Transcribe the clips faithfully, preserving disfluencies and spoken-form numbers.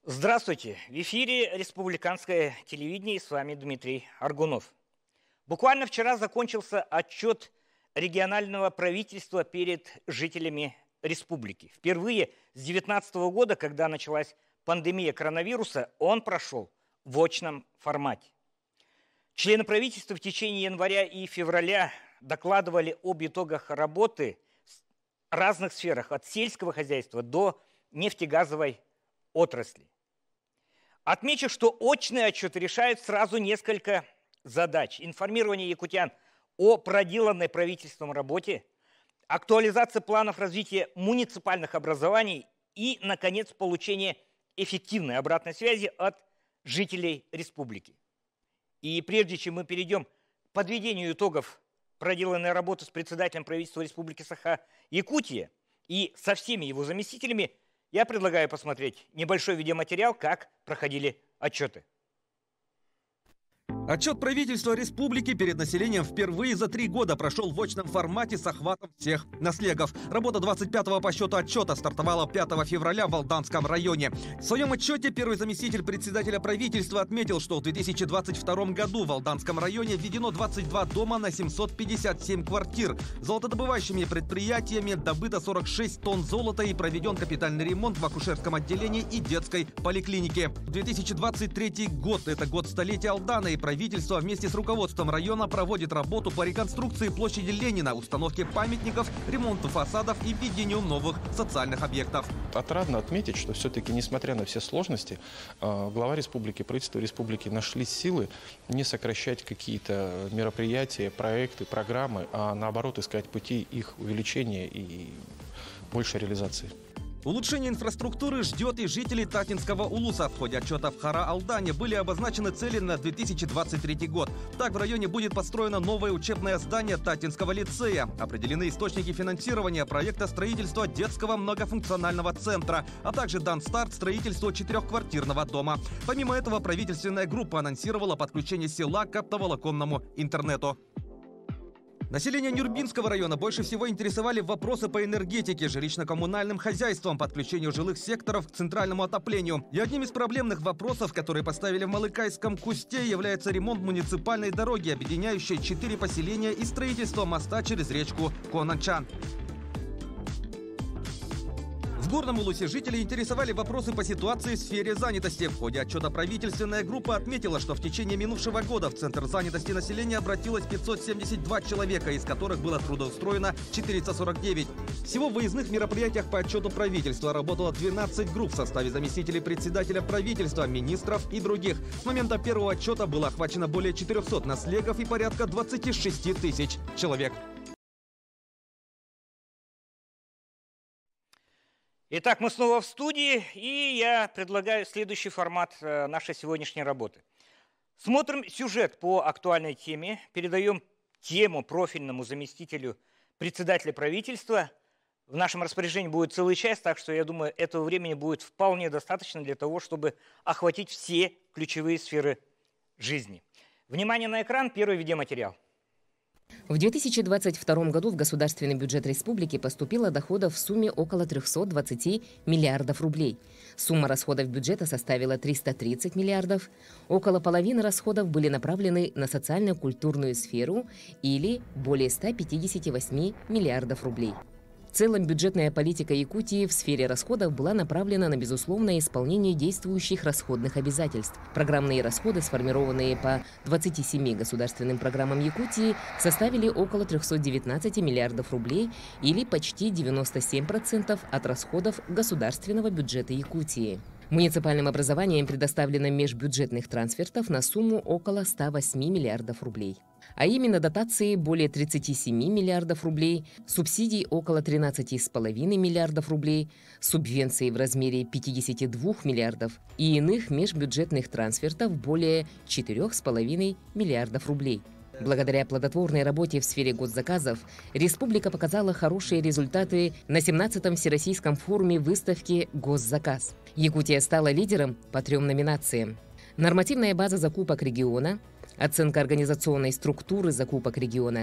Здравствуйте! В эфире Республиканское телевидение, и с вами Дмитрий Аргунов. Буквально вчера закончился отчет регионального правительства перед жителями республики. Впервые с две тысячи девятнадцатого года, когда началась пандемия коронавируса, он прошел в очном формате. Члены правительства в течение января и февраля докладывали об итогах работы в разных сферах, от сельского хозяйства до нефтегазовой отрасли. Отмечу, что очные отчеты решают сразу несколько задач. Информирование якутян о проделанной правительством работе, актуализация планов развития муниципальных образований и, наконец, получение эффективной обратной связи от жителей республики. И прежде чем мы перейдем к подведению итогов проделанной работы с председателем правительства Республики Саха-Якутия и со всеми его заместителями, я предлагаю посмотреть небольшой видеоматериал, как проходили отчеты. Отчет правительства республики перед населением впервые за три года прошел в очном формате с охватом всех наслегов. Работа двадцать пятого по счету отчета стартовала пятого февраля в Алданском районе. В своем отчете первый заместитель председателя правительства отметил, что в две тысячи двадцать втором году в Алданском районе введено двадцать два дома на семьсот пятьдесят семь квартир. Золотодобывающими предприятиями добыто сорок шесть тонн золота и проведен капитальный ремонт в акушерском отделении и детской поликлинике. две тысячи двадцать третий год – это год столетия Алдана, и правительство Правительство вместе с руководством района проводит работу по реконструкции площади Ленина, установке памятников, ремонту фасадов и введению новых социальных объектов. Отрадно отметить, что все-таки, несмотря на все сложности, глава республики, правительство республики нашли силы не сокращать какие-то мероприятия, проекты, программы, а наоборот искать пути их увеличения и большей реализации. Улучшение инфраструктуры ждет и жителей Татинского улуса. В ходе отчета в Хара-Алдане были обозначены цели на две тысячи двадцать третий год. Так, в районе будет построено новое учебное здание Татинского лицея. Определены источники финансирования проекта строительства детского многофункционального центра, а также дан старт строительству четырехквартирного дома. Помимо этого, правительственная группа анонсировала подключение села к оптоволоконному интернету. Население Нюрбинского района больше всего интересовали вопросы по энергетике, жилищно-коммунальным хозяйствам, подключению жилых секторов к центральному отоплению. И одним из проблемных вопросов, которые поставили в Малыкайском кусте, является ремонт муниципальной дороги, объединяющей четыре поселения, и строительство моста через речку Конанчан. В Горном Улусе жители интересовали вопросы по ситуации в сфере занятости. В ходе отчета правительственная группа отметила, что в течение минувшего года в Центр занятости населения обратилось пятьсот семьдесят два человека, из которых было трудоустроено четыреста сорок девять. Всего в выездных мероприятиях по отчету правительства работало двенадцать групп в составе заместителей председателя правительства, министров и других. С момента первого отчета было охвачено более четырехсот наслегов и порядка двадцати шести тысяч человек. Итак, мы снова в студии, и я предлагаю следующий формат нашей сегодняшней работы. Смотрим сюжет по актуальной теме, передаем тему профильному заместителю председателя правительства. В нашем распоряжении будет целый час, так что я думаю, этого времени будет вполне достаточно для того, чтобы охватить все ключевые сферы жизни. Внимание на экран, первый видеоматериал. В две тысячи двадцать втором году в государственный бюджет республики поступило доходов в сумме около трёхсот двадцати миллиардов рублей. Сумма расходов бюджета составила триста тридцать миллиардов. Около половины расходов были направлены на социально-культурную сферу или более ста пятидесяти восьми миллиардов рублей. В целом, бюджетная политика Якутии в сфере расходов была направлена на безусловное исполнение действующих расходных обязательств. Программные расходы, сформированные по двадцати семи государственным программам Якутии, составили около трёхсот девятнадцати миллиардов рублей или почти девяносто семь процентов от расходов государственного бюджета Якутии. Муниципальным образованием предоставлено межбюджетных трансфертов на сумму около ста восьми миллиардов рублей. А именно дотации более тридцати семи миллиардов рублей, субсидий около тринадцати с половиной миллиардов рублей, субвенции в размере пятидесяти двух миллиардов и иных межбюджетных трансфертов более четырёх с половиной миллиардов рублей. Благодаря плодотворной работе в сфере госзаказов республика показала хорошие результаты на семнадцатом Всероссийском форуме выставки «Госзаказ». Якутия стала лидером по трем номинациям. Нормативная база закупок региона, оценка организационной структуры закупок региона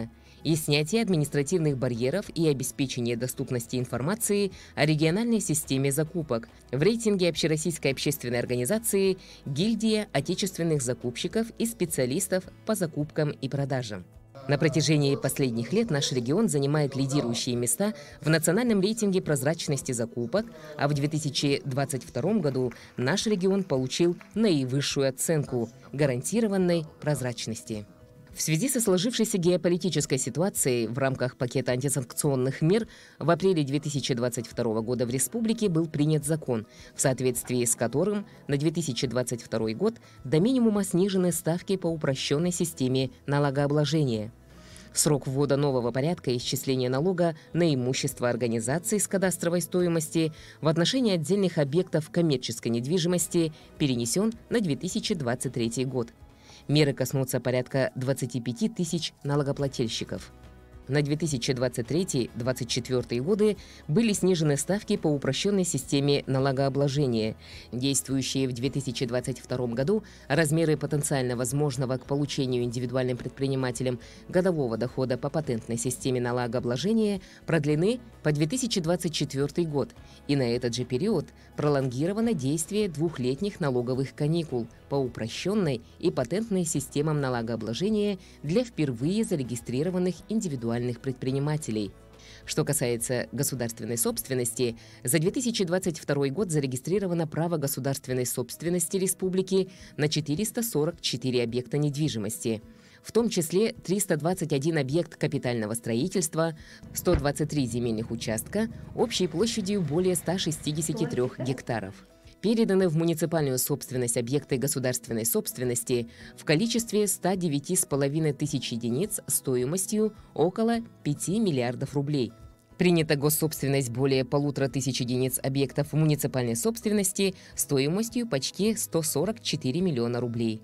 и снятие административных барьеров и обеспечение доступности информации о региональной системе закупок в рейтинге Общероссийской общественной организации «Гильдия отечественных закупщиков и специалистов по закупкам и продажам». На протяжении последних лет наш регион занимает лидирующие места в национальном рейтинге прозрачности закупок, а в две тысячи двадцать втором году наш регион получил наивысшую оценку гарантированной прозрачности. В связи со сложившейся геополитической ситуацией в рамках пакета антисанкционных мер в апреле две тысячи двадцать второго года в республике был принят закон, в соответствии с которым на две тысячи двадцать второй год до минимума снижены ставки по упрощенной системе налогообложения. Срок ввода нового порядка исчисления налога на имущество организаций с кадастровой стоимости в отношении отдельных объектов коммерческой недвижимости перенесен на две тысячи двадцать третий год. Меры коснутся порядка двадцати пяти тысяч налогоплательщиков. На две тысячи двадцать третий — двадцать четвёртый годы были снижены ставки по упрощенной системе налогообложения. Действующие в две тысячи двадцать втором году размеры потенциально возможного к получению индивидуальным предпринимателям годового дохода по патентной системе налогообложения продлены по две тысячи двадцать четвёртый год, и на этот же период пролонгировано действие двухлетних налоговых каникул по упрощенной и патентной системам налогообложения для впервые зарегистрированных индивидуальных предпринимателей. Что касается государственной собственности, за две тысячи двадцать второй год зарегистрировано право государственной собственности республики на четыреста сорок четыре объекта недвижимости, в том числе триста двадцать один объект капитального строительства, сто двадцать три земельных участка общей площадью более ста шестидесяти трёх гектаров. Переданы в муниципальную собственность объекты государственной собственности в количестве ста девяти с половиной тысяч единиц стоимостью около пяти миллиардов рублей. Принята госсобственность более полутора тысяч единиц объектов муниципальной собственности стоимостью почти сто сорок четыре миллиона рублей.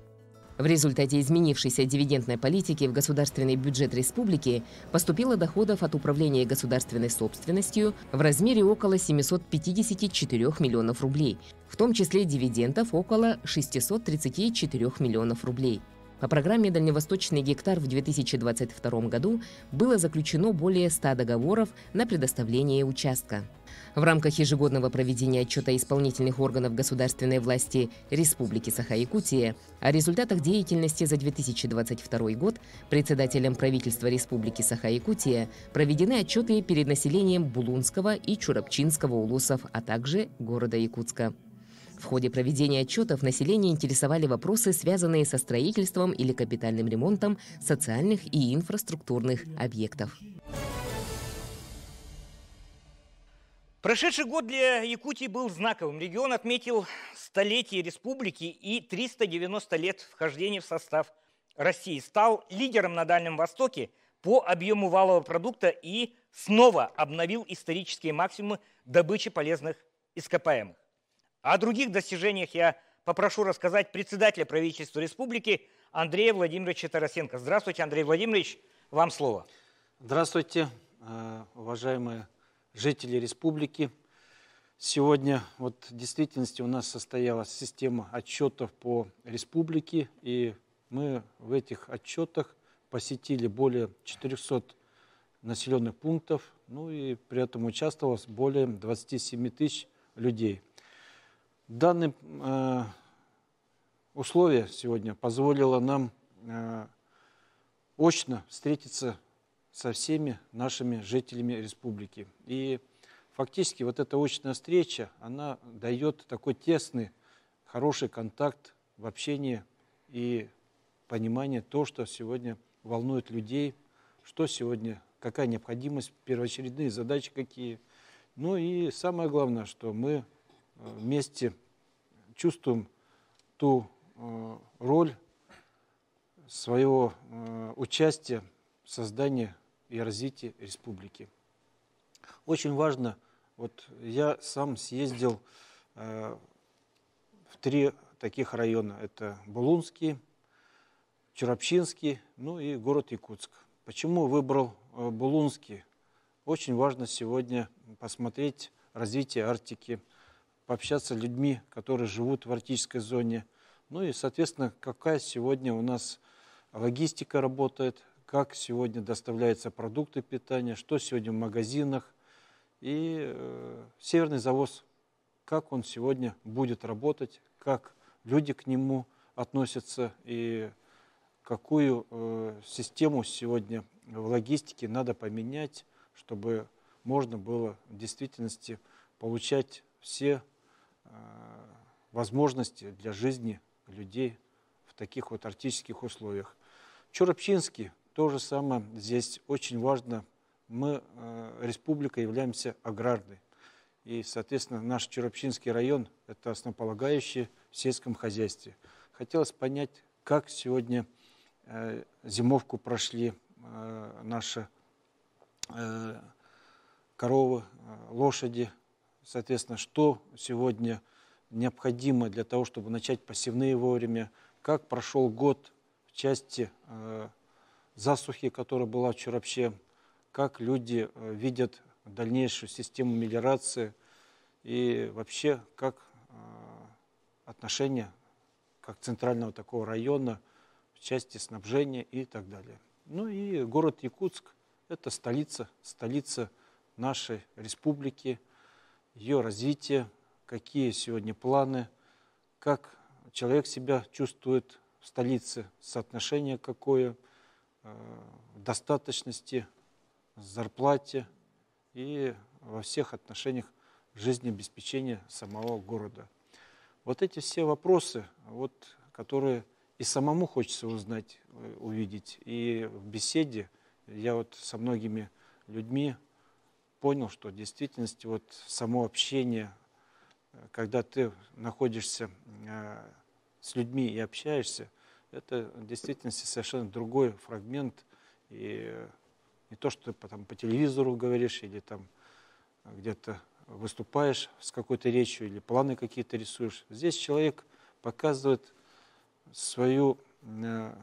В результате изменившейся дивидендной политики в государственный бюджет республики поступило доходов от управления государственной собственностью в размере около семисот пятидесяти четырёх миллионов рублей, в том числе дивидендов около шестисот тридцати четырёх миллионов рублей. По программе «Дальневосточный гектар» в две тысячи двадцать втором году было заключено более ста договоров на предоставление участка. В рамках ежегодного проведения отчета исполнительных органов государственной власти Республики Саха-Якутия о результатах деятельности за две тысячи двадцать второй год председателем правительства Республики Саха-Якутия проведены отчеты перед населением Булунского и Чурапчинского улусов, а также города Якутска. В ходе проведения отчетов население интересовали вопросы, связанные со строительством или капитальным ремонтом социальных и инфраструктурных объектов. Прошедший год для Якутии был знаковым. Регион отметил столетие республики и триста девяносто лет вхождения в состав России. Стал лидером на Дальнем Востоке по объему валового продукта и снова обновил исторические максимумы добычи полезных ископаемых. О других достижениях я попрошу рассказать председателя правительства республики Андрея Владимировича Тарасенко. Здравствуйте, Андрей Владимирович, вам слово. Здравствуйте, уважаемые жители республики. Сегодня вот в действительности у нас состоялась система отчетов по республике, и мы в этих отчетах посетили более четырёхсот населенных пунктов, ну и при этом участвовало более двадцати семи тысяч людей. Данное э, условие сегодня позволило нам э, очно встретиться со всеми нашими жителями республики. И фактически вот эта очная встреча, она дает такой тесный, хороший контакт в общении и понимание того, что сегодня волнует людей, что сегодня, какая необходимость, первоочередные задачи какие. Ну и самое главное, что мы вместе чувствуем ту э, роль своего э, участия в создании и развитии республики. Очень важно, вот я сам съездил э, в три таких района. Это Булунский, Чурапчинский, ну и город Якутск. Почему выбрал э, Булунский? Очень важно сегодня посмотреть развитие Арктики, пообщаться с людьми, которые живут в арктической зоне. Ну и, соответственно, какая сегодня у нас логистика работает, как сегодня доставляются продукты питания, что сегодня в магазинах. И э, северный завоз, как он сегодня будет работать, как люди к нему относятся и какую э, систему сегодня в логистике надо поменять, чтобы можно было в действительности получать все э, возможности для жизни людей в таких вот арктических условиях. Чоропчинский, то же самое, здесь очень важно. Мы, э, республика, являемся аграрной. И, соответственно, наш Чоропчинский район – это основополагающий в сельском хозяйстве. Хотелось понять, как сегодня э, зимовку прошли э, наши э, коровы, э, лошади. Соответственно, что сегодня необходимо для того, чтобы начать посевные вовремя, как прошел год в части э, засухи, которая была в Чоропче, как люди э, видят дальнейшую систему мелиорации и вообще как э, отношения как центрального такого района в части снабжения и так далее. Ну и город Якутск – это столица, столица нашей республики, ее развитие, какие сегодня планы, как человек себя чувствует в столице, соотношение какое, э, достаточности, зарплате и во всех отношениях жизнеобеспечения самого города. Вот эти все вопросы, вот, которые и самому хочется узнать, увидеть, и в беседе я вот со многими людьми понял, что в действительности вот само общение, когда ты находишься с людьми и общаешься, это в действительности совершенно другой фрагмент. И не то, что ты там по телевизору говоришь или там где-то выступаешь с какой-то речью или планы какие-то рисуешь. Здесь человек показывает свое э,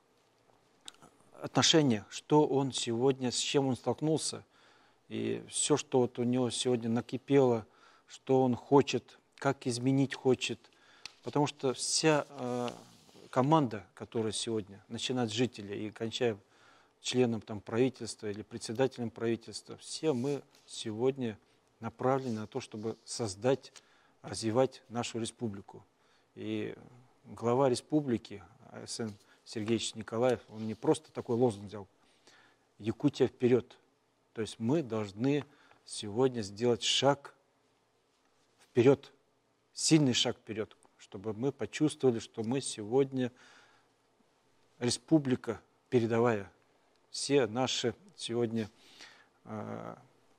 отношение, что он сегодня, с чем он столкнулся. И все, что вот у него сегодня накипело, что он хочет, как изменить хочет. Потому что вся э, команда, которая сегодня, начиная от жителей и кончая членом там, правительства или председателем правительства, все мы сегодня направлены на то, чтобы создать, развивать нашу республику. И глава республики Арсен Сергеевич Николаев, он не просто такой лозунг взял: Якутия вперед. То есть мы должны сегодня сделать шаг вперед, сильный шаг вперед, чтобы мы почувствовали, что мы сегодня республика передовая. Все наши сегодня э,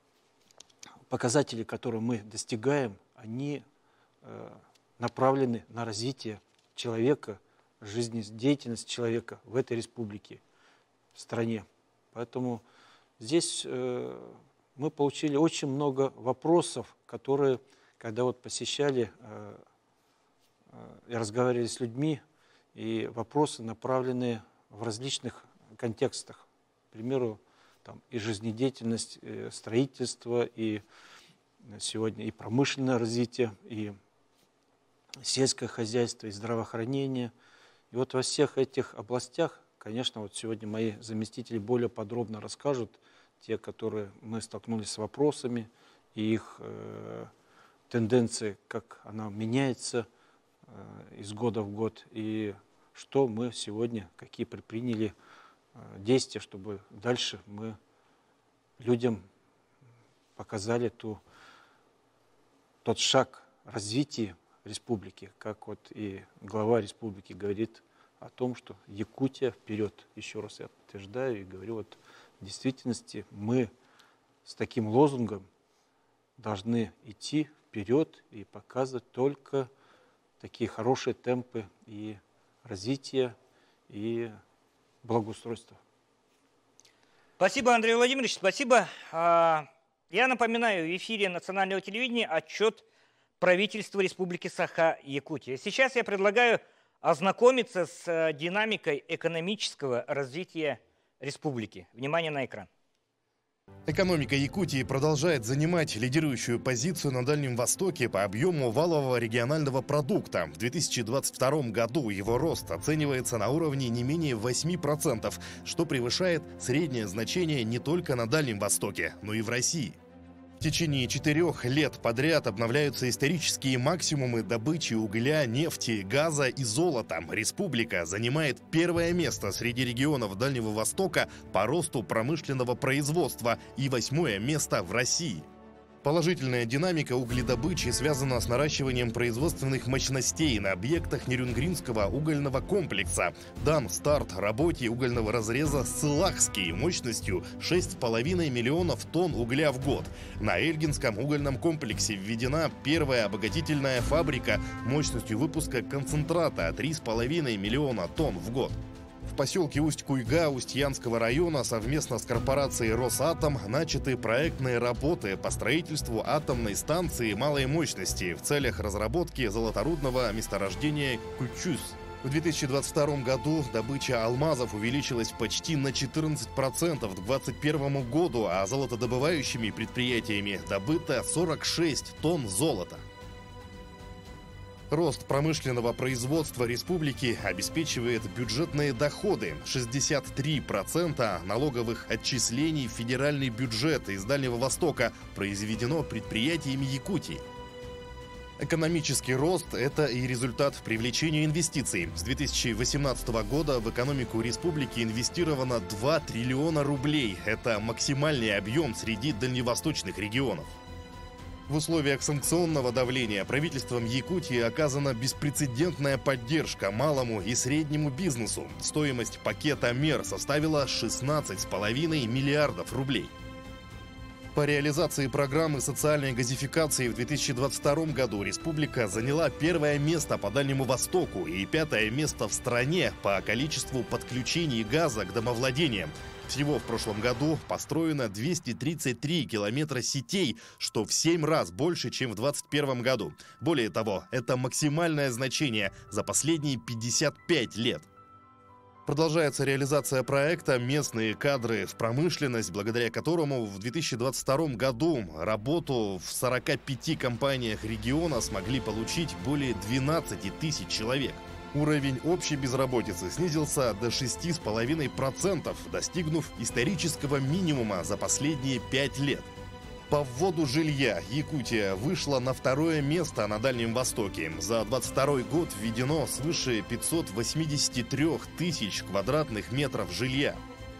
показатели, которые мы достигаем, они э, направлены на развитие человека, жизнедеятельность человека в этой республике, в стране. Поэтому здесь э, мы получили очень много вопросов, которые, когда вот посещали э, э, и разговаривали с людьми, и вопросы направлены в различных контекстах. К примеру, там и жизнедеятельность, и строительство, и сегодня и промышленное развитие, и сельское хозяйство, и здравоохранение. И вот во всех этих областях, конечно, вот сегодня мои заместители более подробно расскажут, те, которые мы столкнулись с вопросами, и их э, тенденции, как она меняется э, из года в год, и что мы сегодня, какие предприняли действия, чтобы дальше мы людям показали ту, тот шаг развития республики, как вот и глава республики говорит о том, что Якутия вперед. Еще раз я подтверждаю и говорю, вот в действительности мы с таким лозунгом должны идти вперед и показывать только такие хорошие темпы и развития, и благоустройства. Спасибо, Андрей Владимирович, спасибо. Я напоминаю, в эфире национального телевидения отчет правительства Республики Саха-Якутия. Сейчас я предлагаю ознакомиться с динамикой экономического развития республики. Внимание на экран. Экономика Якутии продолжает занимать лидирующую позицию на Дальнем Востоке по объему валового регионального продукта. В две тысячи двадцать втором году его рост оценивается на уровне не менее восьми процентов, что превышает среднее значение не только на Дальнем Востоке, но и в России. В течение четырех лет подряд обновляются исторические максимумы добычи угля, нефти, газа и золота. Республика занимает первое место среди регионов Дальнего Востока по росту промышленного производства и восьмое место в России. Положительная динамика угледобычи связана с наращиванием производственных мощностей на объектах Нерюнгринского угольного комплекса. Дан старт работе угольного разреза «Сылахский» мощностью шесть с половиной миллионов тонн угля в год. На Эльгинском угольном комплексе введена первая обогатительная фабрика мощностью выпуска концентрата три с половиной миллиона тонн в год. В поселке Усть-Куйга Устьянского района совместно с корпорацией «Росатом» начаты проектные работы по строительству атомной станции малой мощности в целях разработки золоторудного месторождения Кучус. В две тысячи двадцать втором году добыча алмазов увеличилась почти на четырнадцать процентов к две тысячи двадцать первому году, а золотодобывающими предприятиями добыто сорок шесть тонн золота. Рост промышленного производства республики обеспечивает бюджетные доходы. шестьдесят три процента налоговых отчислений в федеральный бюджет из Дальнего Востока произведено предприятиями Якутии. Экономический рост – это и результат привлечения инвестиций. С две тысячи восемнадцатого года в экономику республики инвестировано два триллиона рублей. Это максимальный объем среди дальневосточных регионов. В условиях санкционного давления правительством Якутии оказана беспрецедентная поддержка малому и среднему бизнесу. Стоимость пакета мер составила шестнадцать с половиной миллиардов рублей. По реализации программы социальной газификации в две тысячи двадцать втором году республика заняла первое место по Дальнему Востоку и пятое место в стране по количеству подключений газа к домовладениям. Всего в прошлом году построено двести тридцать три километра сетей, что в семь раз больше, чем в две тысячи двадцать первом году. Более того, это максимальное значение за последние пятьдесят пять лет. Продолжается реализация проекта «Местные кадры в промышленность», благодаря которому в две тысячи двадцать втором году работу в сорока пяти компаниях региона смогли получить более двенадцати тысяч человек. Уровень общей безработицы снизился до шести с половиной процентов, достигнув исторического минимума за последние пять лет. По вводу жилья Якутия вышла на второе место на Дальнем Востоке. За двадцать второй год введено свыше пятисот восьмидесяти трёх тысяч квадратных метров жилья.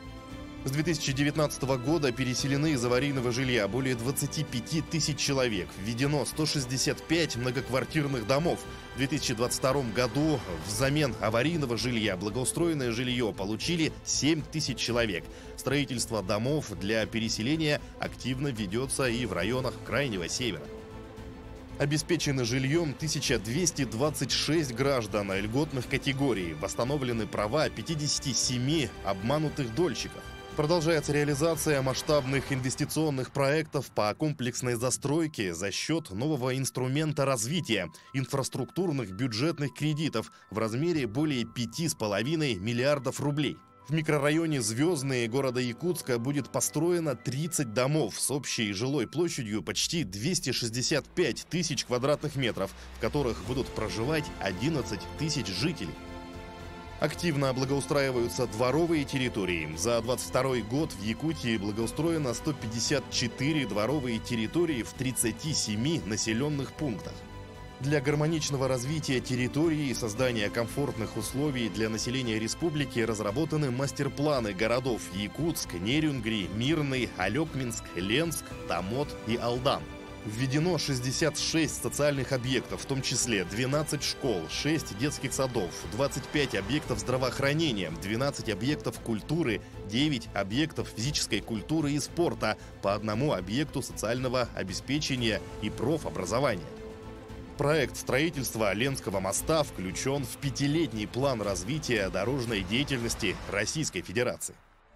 С две тысячи девятнадцатого года переселены из аварийного жилья более двадцати пяти тысяч человек. Введено сто шестьдесят пять многоквартирных домов. В две тысячи двадцать втором году взамен аварийного жилья благоустроенное жилье получили семь тысяч человек. Строительство домов для переселения активно ведется и в районах Крайнего Севера. Обеспечены жильем тысяча двести двадцать шесть граждан льготных категорий. Восстановлены права пятидесяти семи обманутых дольщиков. Продолжается реализация масштабных инвестиционных проектов по комплексной застройке за счет нового инструмента развития – инфраструктурных бюджетных кредитов в размере более пяти с половиной миллиардов рублей. В микрорайоне Звездные города Якутска будет построено тридцать домов с общей жилой площадью почти двести шестьдесят пять тысяч квадратных метров, в которых будут проживать одиннадцать тысяч жителей. Активно благоустраиваются дворовые территории. За двадцать второй год в Якутии благоустроено сто пятьдесят четыре дворовые территории в тридцати семи населенных пунктах. Для гармоничного развития территории и создания комфортных условий для населения республики разработаны мастер-планы городов Якутск, Нерюнгри, Мирный, Алекминск, Ленск, Тамот и Алдан. Введено шестьдесят шесть социальных объектов, в том числе двенадцать школ, шесть детских садов, двадцать пять объектов здравоохранения, двенадцать объектов культуры, девять объектов физической культуры и спорта, по одному объекту социального обеспечения и профобразования. Проект строительства Ленского моста включен в пятилетний план развития дорожной деятельности Российской Федерации.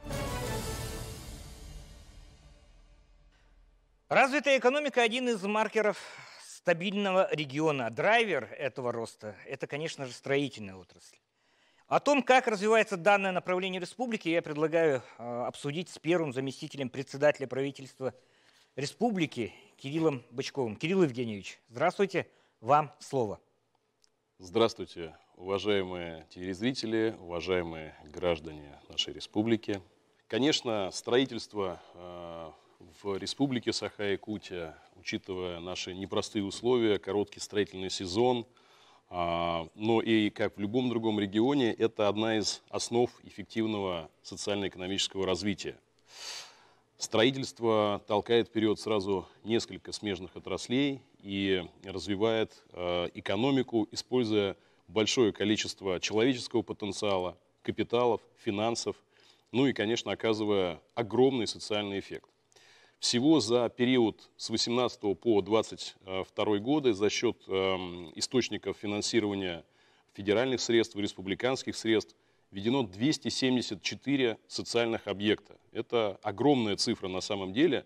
Развитая экономика – один из маркеров стабильного региона. Драйвер этого роста – это, конечно же, строительная отрасль. О том, как развивается данное направление республики, я предлагаю обсудить с первым заместителем председателя правительства республики Кириллом Бычковым. Кирилл Евгеньевич, здравствуйте, вам слово. Здравствуйте, уважаемые телезрители, уважаемые граждане нашей республики. Конечно, строительство э, в республике Саха-Якутия, учитывая наши непростые условия, короткий строительный сезон, э, но и как в любом другом регионе, это одна из основ эффективного социально-экономического развития. Строительство толкает вперед сразу несколько смежных отраслей и развивает э, экономику, используя большое количество человеческого потенциала, капиталов, финансов, ну и, конечно, оказывая огромный социальный эффект. Всего за период с две тысячи восемнадцатого по две тысячи двадцать второй годы за счет э, источников финансирования федеральных средств и республиканских средств введено двести семьдесят четыре социальных объекта. Это огромная цифра на самом деле.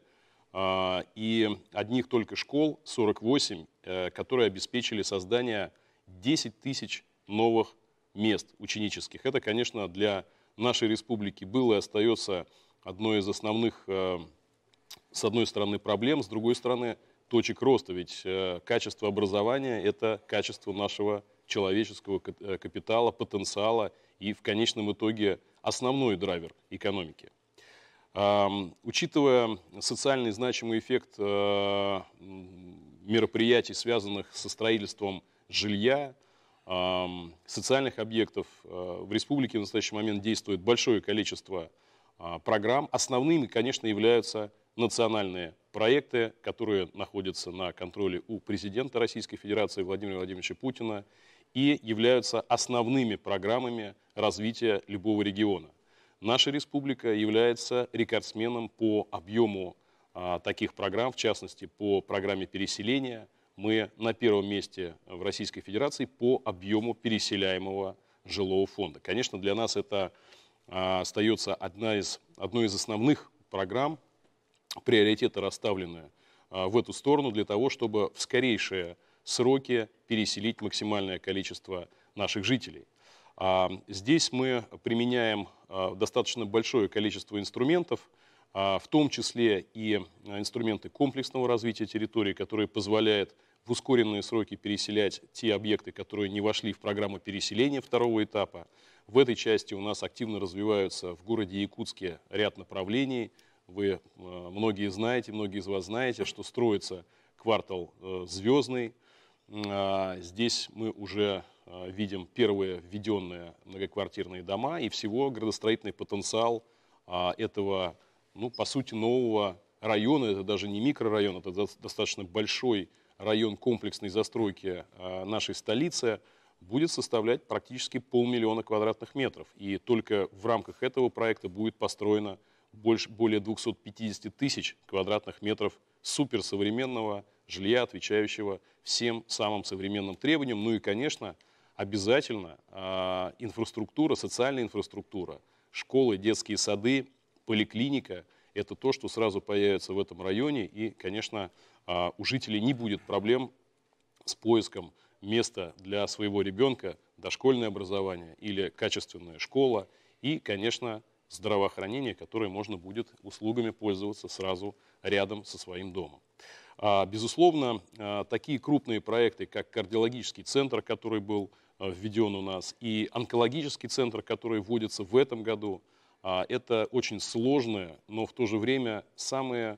И одних только школ сорок восемь, которые обеспечили создание десять тысяч новых мест ученических. Это, конечно, для нашей республики было и остается одной из основных, с одной стороны, проблем, с другой стороны, точек роста. Ведь качество образования – это качество нашего человеческого капитала, потенциала и в конечном итоге основной драйвер экономики. Учитывая социальный значимый эффект мероприятий, связанных со строительством жилья, социальных объектов, в республике в настоящий момент действует большое количество программ. Основными, конечно, являются национальные проекты, которые находятся на контроле у президента Российской Федерации Владимира Владимировича Путина и являются основными программами развития любого региона. Наша республика является рекордсменом по объему а, таких программ, в частности, по программе переселения. Мы на первом месте в Российской Федерации по объему переселяемого жилого фонда. Конечно, для нас это а, остается одна из, одной из основных программ, приоритеты расставлены а, в эту сторону для того, чтобы в скорейшие сроки переселить максимальное количество наших жителей. Здесь мы применяем достаточно большое количество инструментов, в том числе и инструменты комплексного развития территории, которые позволяют в ускоренные сроки переселять те объекты, которые не вошли в программу переселения второго этапа. В этой части у нас активно развиваются в городе Якутске ряд направлений. Вы многие знаете, многие из вас знаете, что строится квартал «Звездный». Здесь мы уже видим первые введенные многоквартирные дома, и всего градостроительный потенциал этого, ну, по сути, нового района, это даже не микрорайон, это достаточно большой район комплексной застройки нашей столицы, будет составлять практически полмиллиона квадратных метров. И только в рамках этого проекта будет построено больше, более двухсот пятидесяти тысяч квадратных метров суперсовременного жилья, отвечающего всем самым современным требованиям. Ну и, конечно, обязательно э, инфраструктура, социальная инфраструктура, школы, детские сады, поликлиника – это то, что сразу появится в этом районе. И, конечно, э, у жителей не будет проблем с поиском места для своего ребенка, дошкольное образование или качественная школа. И, конечно, здравоохранение, которое можно будет услугами пользоваться сразу рядом со своим домом. Безусловно, такие крупные проекты, как кардиологический центр, который был введен у нас, и онкологический центр, который вводится в этом году, это очень сложные, но в то же время самые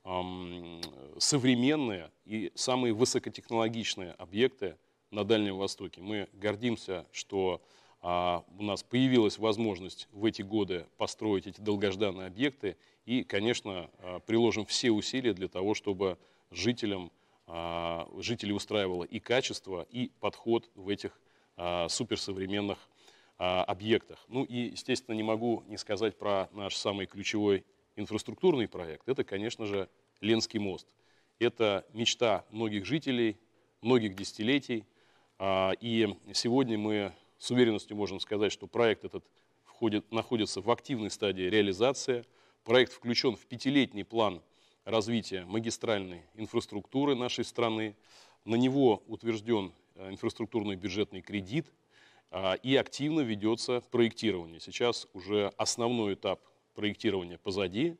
современные и самые высокотехнологичные объекты на Дальнем Востоке. Мы гордимся, что у нас появилась возможность в эти годы построить эти долгожданные объекты и, конечно, приложим все усилия для того, чтобы жителям, жителей устраивало и качество, и подход в этих суперсовременных объектах. Ну и, естественно, не могу не сказать про наш самый ключевой инфраструктурный проект. Это, конечно же, Ленский мост. Это мечта многих жителей, многих десятилетий. И сегодня мы с уверенностью можем сказать, что проект этот входит, находится в активной стадии реализации. Проект включен в пятилетний план развития магистральной инфраструктуры нашей страны. На него утвержден инфраструктурный бюджетный кредит. и активно ведется проектирование. Сейчас уже основной этап проектирования позади.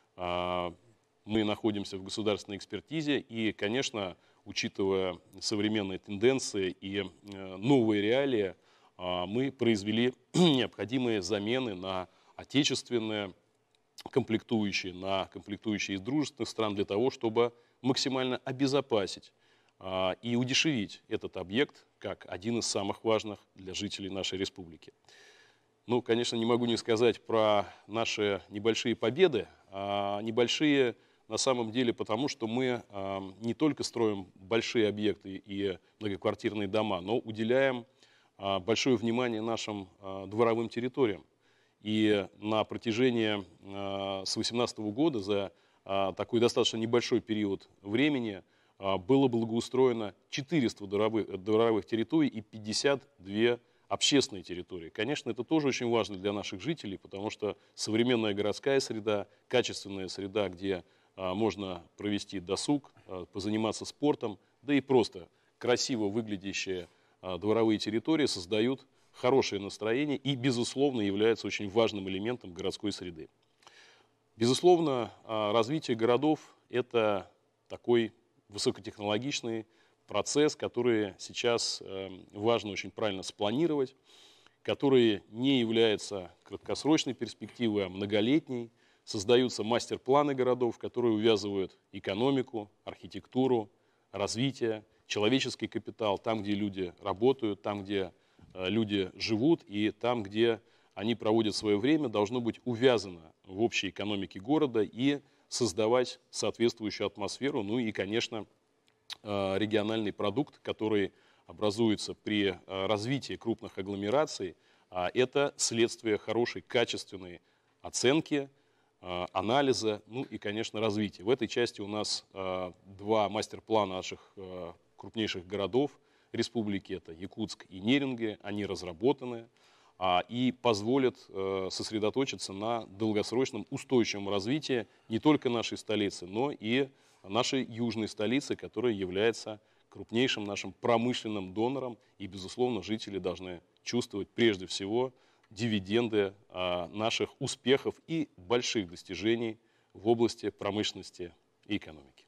Мы находимся в государственной экспертизе и, конечно, учитывая современные тенденции и новые реалии, мы произвели необходимые замены на отечественные комплектующие, на комплектующие из дружественных стран для того, чтобы максимально обезопасить а, и удешевить этот объект как один из самых важных для жителей нашей республики. Ну, конечно, не могу не сказать про наши небольшие победы, а небольшие на самом деле потому, что мы а, не только строим большие объекты и многоквартирные дома, но уделяем а, большое внимание нашим а, дворовым территориям. И на протяжении а, с две тысячи восемнадцатого года за а, такой достаточно небольшой период времени а, было благоустроено четыреста дворовых, дворовых территорий и пятьдесят две общественные территории. Конечно, это тоже очень важно для наших жителей, потому что современная городская среда, качественная среда, где а, можно провести досуг, а, позаниматься спортом, да и просто красиво выглядящие а, дворовые территории создают хорошее настроение и, безусловно, является очень важным элементом городской среды. Безусловно, развитие городов – это такой высокотехнологичный процесс, который сейчас важно очень правильно спланировать, который не является краткосрочной перспективой, а многолетней. Создаются мастер-планы городов, которые увязывают экономику, архитектуру, развитие, человеческий капитал, там, где люди работают, там, где люди живут, и там, где они проводят свое время, должно быть увязано в общей экономике города и создавать соответствующую атмосферу, ну и, конечно, региональный продукт, который образуется при развитии крупных агломераций, это следствие хорошей, качественной оценки, анализа, ну и, конечно, развития. В этой части у нас два мастер-плана наших крупнейших городов республики, это Якутск и Неринги, они разработаны а, и позволят э, сосредоточиться на долгосрочном устойчивом развитии не только нашей столицы, но и нашей южной столицы, которая является крупнейшим нашим промышленным донором, и, безусловно, жители должны чувствовать прежде всего дивиденды э, наших успехов и больших достижений в области промышленности и экономики.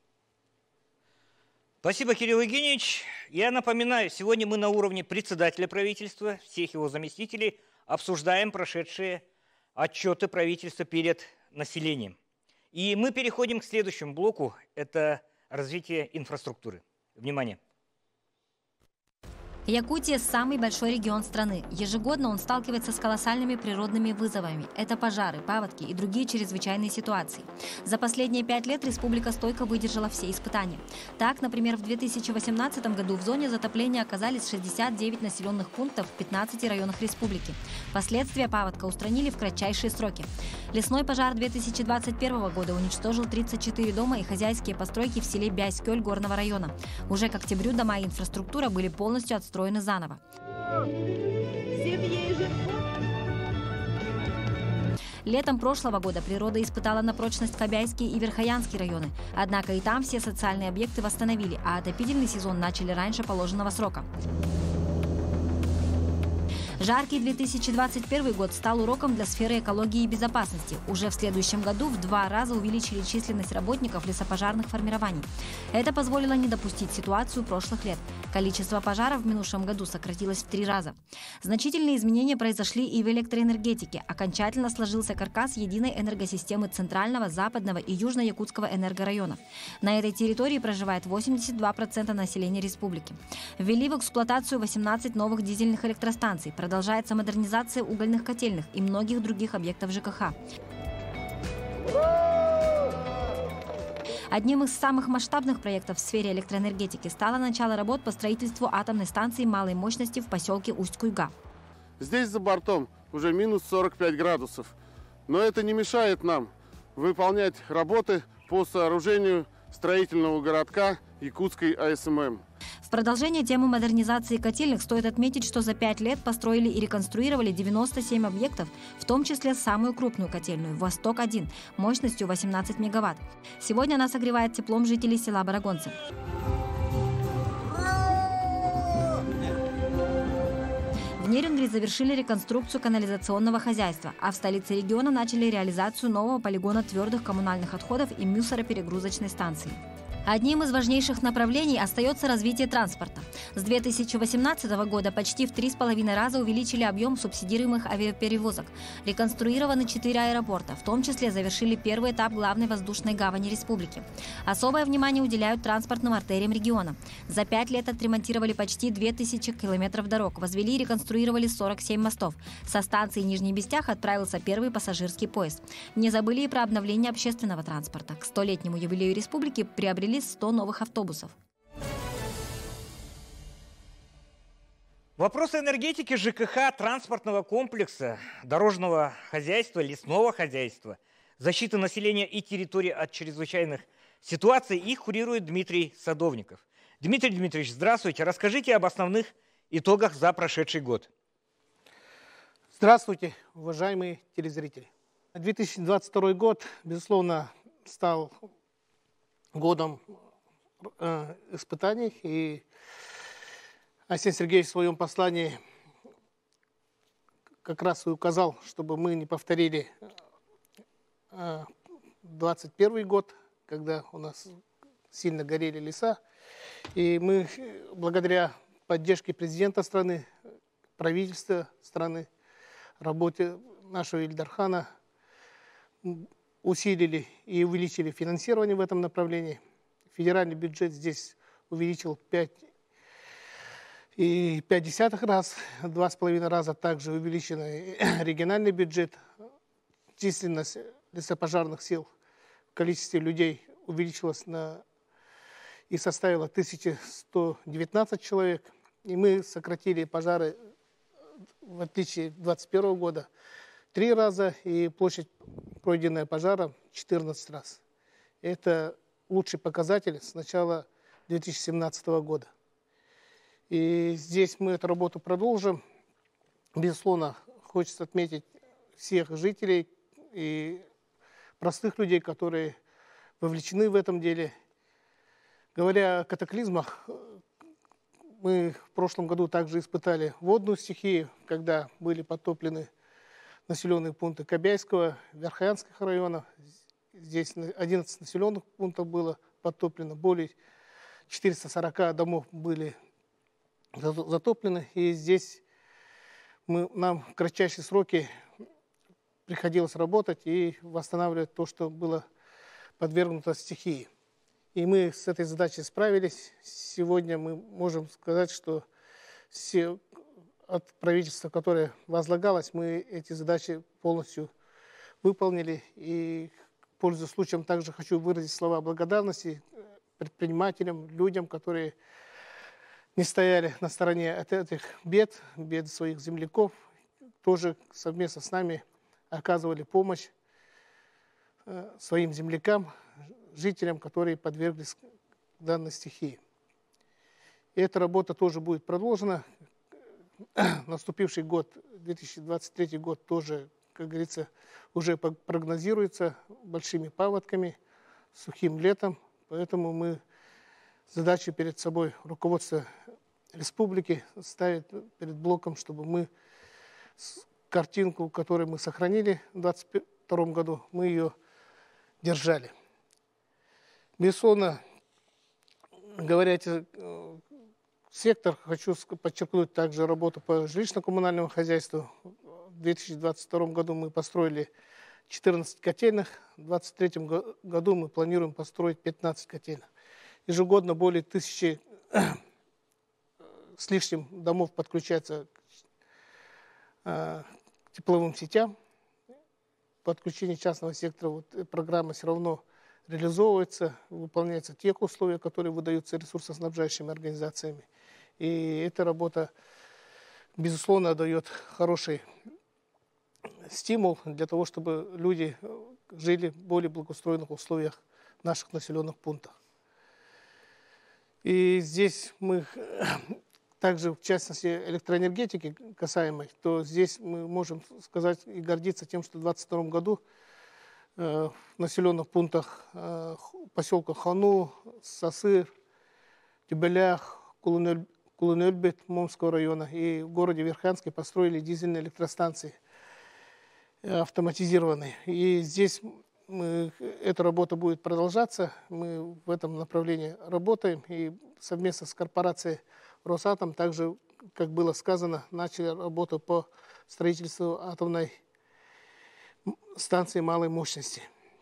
Спасибо, Кирилл Евгеньевич. Я напоминаю, сегодня мы на уровне председателя правительства, всех его заместителей, обсуждаем прошедшие отчеты правительства перед населением. И мы переходим к следующему блоку, это развитие инфраструктуры. Внимание! Якутия – самый большой регион страны. Ежегодно он сталкивается с колоссальными природными вызовами. Это пожары, паводки и другие чрезвычайные ситуации. За последние пять лет республика стойко выдержала все испытания. Так, например, в две тысячи восемнадцатом году в зоне затопления оказались шестьдесят девять населенных пунктов в пятнадцати районах республики. Последствия паводка устранили в кратчайшие сроки. Лесной пожар две тысячи двадцать первого года уничтожил тридцать четыре дома и хозяйские постройки в селе Бяськёль горного района. Уже к октябрю дома и инфраструктура были полностью отстроены заново. Летом прошлого года природа испытала на прочность Кобяйский и Верхоянский районы. Однако и там все социальные объекты восстановили, а отопительный сезон начали раньше положенного срока. Жаркий две тысячи двадцать первый год стал уроком для сферы экологии и безопасности. Уже в следующем году в два раза увеличили численность работников лесопожарных формирований. Это позволило не допустить ситуацию прошлых лет. Количество пожаров в минувшем году сократилось в три раза. Значительные изменения произошли и в электроэнергетике. Окончательно сложился каркас единой энергосистемы Центрального, Западного и Южно-Якутского энергорайонов. На этой территории проживает восемьдесят два процента населения республики. Ввели в эксплуатацию восемнадцать новых дизельных электростанций. Продолжается модернизация угольных котельных и многих других объектов ЖКХ. Одним из самых масштабных проектов в сфере электроэнергетики стало начало работ по строительству атомной станции малой мощности в поселке Усть-Куйга. Здесь за бортом уже минус сорок пять градусов, но это не мешает нам выполнять работы по сооружению строительного городка Якутской А Эс Эм Эм. В продолжение темы модернизации котельных стоит отметить, что за пять лет построили и реконструировали девяносто семь объектов, в том числе самую крупную котельную – Восток один, мощностью восемнадцать мегаватт. Сегодня она согревает теплом жителей села Барагонцы. В Нерюнгри завершили реконструкцию канализационного хозяйства, а в столице региона начали реализацию нового полигона твердых коммунальных отходов и мусороперегрузочной станции. Одним из важнейших направлений остается развитие транспорта. С две тысячи восемнадцатого года почти в три с половиной раза увеличили объем субсидируемых авиаперевозок. Реконструированы четыре аэропорта, в том числе завершили первый этап главной воздушной гавани республики. Особое внимание уделяют транспортным артериям региона. За пять лет отремонтировали почти две тысячи километров дорог, возвели и реконструировали сорок семь мостов. Со станции Нижний Бестях отправился первый пассажирский поезд. Не забыли и про обновление общественного транспорта. К столетнему юбилею республики приобрели сто новых автобусов. Вопросы энергетики, ЖКХ, транспортного комплекса, дорожного хозяйства, лесного хозяйства, защиты населения и территории от чрезвычайных ситуаций их курирует Дмитрий Садовников. Дмитрий Дмитриевич, здравствуйте. Расскажите об основных итогах за прошедший год. Здравствуйте, уважаемые телезрители. две тысячи двадцать второй год, безусловно, стал годом э, испытаний, и Арсений Сергеевич в своем послании как раз и указал, чтобы мы не повторили э, двадцать первый год, когда у нас сильно горели леса, и мы благодаря поддержке президента страны, правительства страны, работе нашего Ильдархана усилили и увеличили финансирование в этом направлении. Федеральный бюджет здесь увеличил пять и пять десятых раз, два с половиной раза также увеличен региональный бюджет. Численность лесопожарных сил в количестве людей увеличилась на и составила тысяча сто девятнадцать человек. И мы сократили пожары, в отличие от двадцать первого года, три раза, и площадь, пройденная пожаром, четырнадцать раз. Это лучший показатель с начала две тысячи семнадцатого года. И здесь мы эту работу продолжим. Безусловно, хочется отметить всех жителей и простых людей, которые вовлечены в этом деле. Говоря о катаклизмах, мы в прошлом году также испытали водную стихию, когда были потоплены населенные пункты Кобяйского, Верхоянских районов. Здесь одиннадцать населенных пунктов было потоплено, более четырёхсот сорока домов были затоплены. И здесь мы, нам в кратчайшие сроки приходилось работать и восстанавливать то, что было подвергнуто стихии. И мы с этой задачей справились. Сегодня мы можем сказать, что все от правительства, которое возлагалось, мы эти задачи полностью выполнили. И, пользуясь случаем, также хочу выразить слова благодарности предпринимателям, людям, которые не стояли на стороне от этих бед, бед своих земляков, тоже совместно с нами оказывали помощь своим землякам, жителям, которые подверглись данной стихии. И эта работа тоже будет продолжена. Наступивший год, две тысячи двадцать третий год, тоже, как говорится, уже прогнозируется большими паводками, сухим летом. Поэтому мы задачу перед собой, руководство республики ставит перед блоком, чтобы мы картинку, которую мы сохранили в двадцать втором году, мы ее держали. Безусловно, говоря эти сектор, хочу подчеркнуть также работу по жилищно-коммунальному хозяйству. В две тысячи двадцать втором году мы построили четырнадцать котельных, в две тысячи двадцать третьем году мы планируем построить пятнадцать котельных. Ежегодно более тысячи с лишним домов подключается к тепловым сетям. Подключение частного сектора, вот, программа все равно реализовывается, выполняются те условия, которые выдаются ресурсоснабжающими организациями. И эта работа, безусловно, дает хороший стимул для того, чтобы люди жили в более благоустроенных условиях в наших населенных пунктах. И здесь мы также, в частности, электроэнергетики касаемой, то здесь мы можем сказать и гордиться тем, что в две тысячи двадцать втором году в населенных пунктах поселка Хану, Сасыр, Тюбелях, Кулынөлбет Момского района и в городе Верханске построили дизельные электростанции автоматизированные. И здесь мы, эта работа будет продолжаться. Мы в этом направлении работаем. И совместно с корпорацией «Росатом» также, как было сказано, начали работу по строительству атомной станции малой мощности.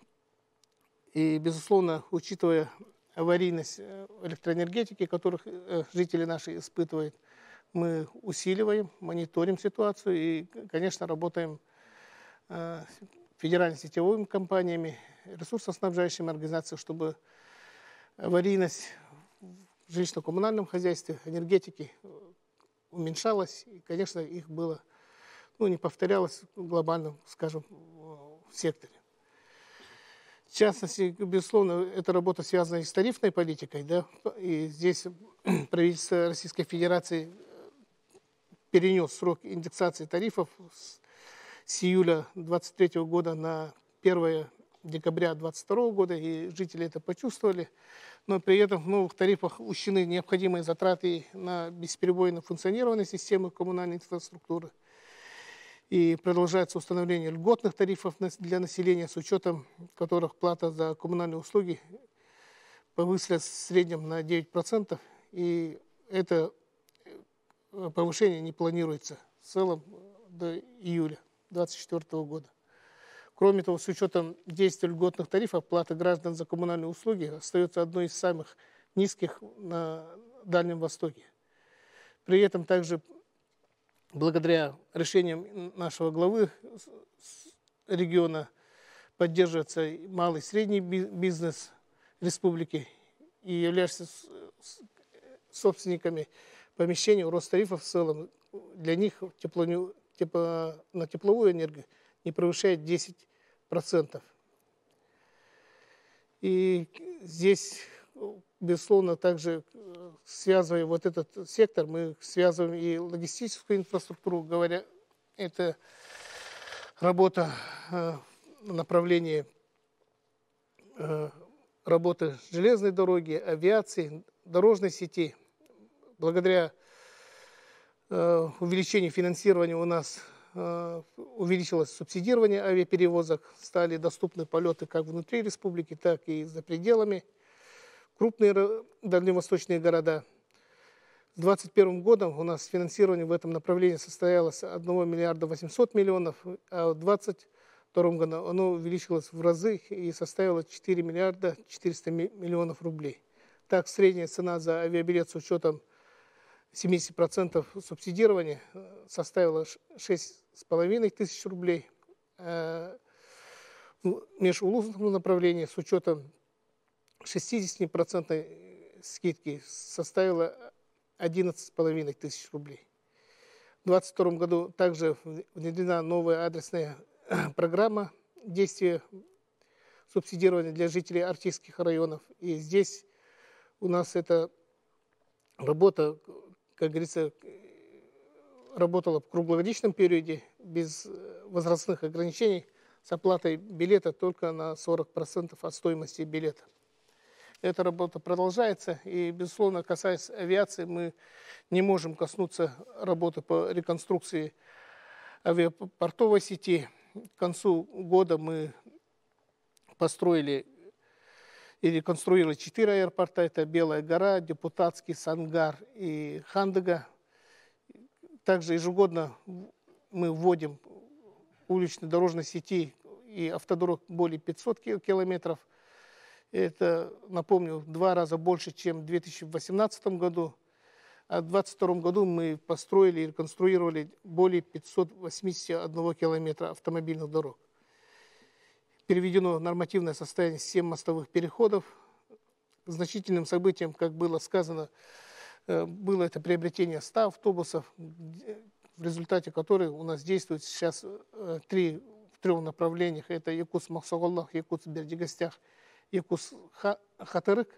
И, безусловно, учитывая аварийность электроэнергетики, которых жители наши испытывают, мы усиливаем, мониторим ситуацию и, конечно, работаем с федерально-сетевыми компаниями, ресурсоснабжающими организациями, чтобы аварийность в жилищно-коммунальном хозяйстве, энергетике уменьшалась, и, конечно, их было, ну, не повторялось глобально, скажем, в секторе. В частности, безусловно, эта работа связана и с тарифной политикой, да, и здесь правительство Российской Федерации перенес срок индексации тарифов с, с июля две тысячи двадцать третьего года на первое декабря две тысячи двадцать второго года, и жители это почувствовали, но при этом в новых тарифах учтены необходимые затраты на бесперебойное функционирование системы коммунальной инфраструктуры. И продолжается установление льготных тарифов для населения, с учетом которых плата за коммунальные услуги повысилась в среднем на девять процентов. И это повышение не планируется в целом до июля две тысячи двадцать четвёртого года. Кроме того, с учетом действия льготных тарифов, плата граждан за коммунальные услуги остается одной из самых низких на Дальнем Востоке. При этом также благодаря решениям нашего главы региона поддерживается малый и средний бизнес республики, и являешься собственниками помещений, рост тарифов в целом для них тепло, тепло, на тепловую энергию не превышает десять процентов. И здесь, безусловно, также связывая вот этот сектор, мы связываем и логистическую инфраструктуру, говоря, это работа в направлении работы железной дороги, авиации, дорожной сети. Благодаря увеличению финансирования у нас увеличилось субсидирование авиаперевозок, стали доступны полеты как внутри республики, так и за пределами. Крупные дальневосточные города. С две тысячи двадцать первым годом у нас финансирование в этом направлении состоялось один миллиард восемьсот миллионов, а в две тысячи двадцать втором году оно увеличилось в разы и составило четыре миллиарда четыреста миллионов рублей. Так, средняя цена за авиабилет с учетом семьдесят процентов субсидирования составила шесть с половиной тысяч рублей. В межулусном направлении с учетом шестидесяти процентов скидки составила одиннадцать с половиной тысяч рублей. В две тысячи двадцать втором году также внедрена новая адресная программа действия субсидирования для жителей арктических районов. И здесь у нас эта работа, как говорится, работала в круглогодичном периоде без возрастных ограничений с оплатой билета только на сорок процентов от стоимости билета. Эта работа продолжается, и, безусловно, касаясь авиации, мы не можем коснуться работы по реконструкции авиапортовой сети. К концу года мы построили и реконструировали четыре аэропорта. Это Белая гора, Депутатский, Сангар и Хандыга. Также ежегодно мы вводим уличной дорожной сети и автодорог более пятисот километров. Это, напомню, в два раза больше, чем в две тысячи восемнадцатом году. А в две тысячи двадцать втором году мы построили и реконструировали более пятисот восьмидесяти одного километра автомобильных дорог. Переведено в нормативное состояние семь мостовых переходов. Значительным событием, как было сказано, было это приобретение ста автобусов, в результате которых у нас действует сейчас три в трех направлениях. Это Якутск-Махсоголлах, Якутск-Бердигостях, Якутск-Хатырык,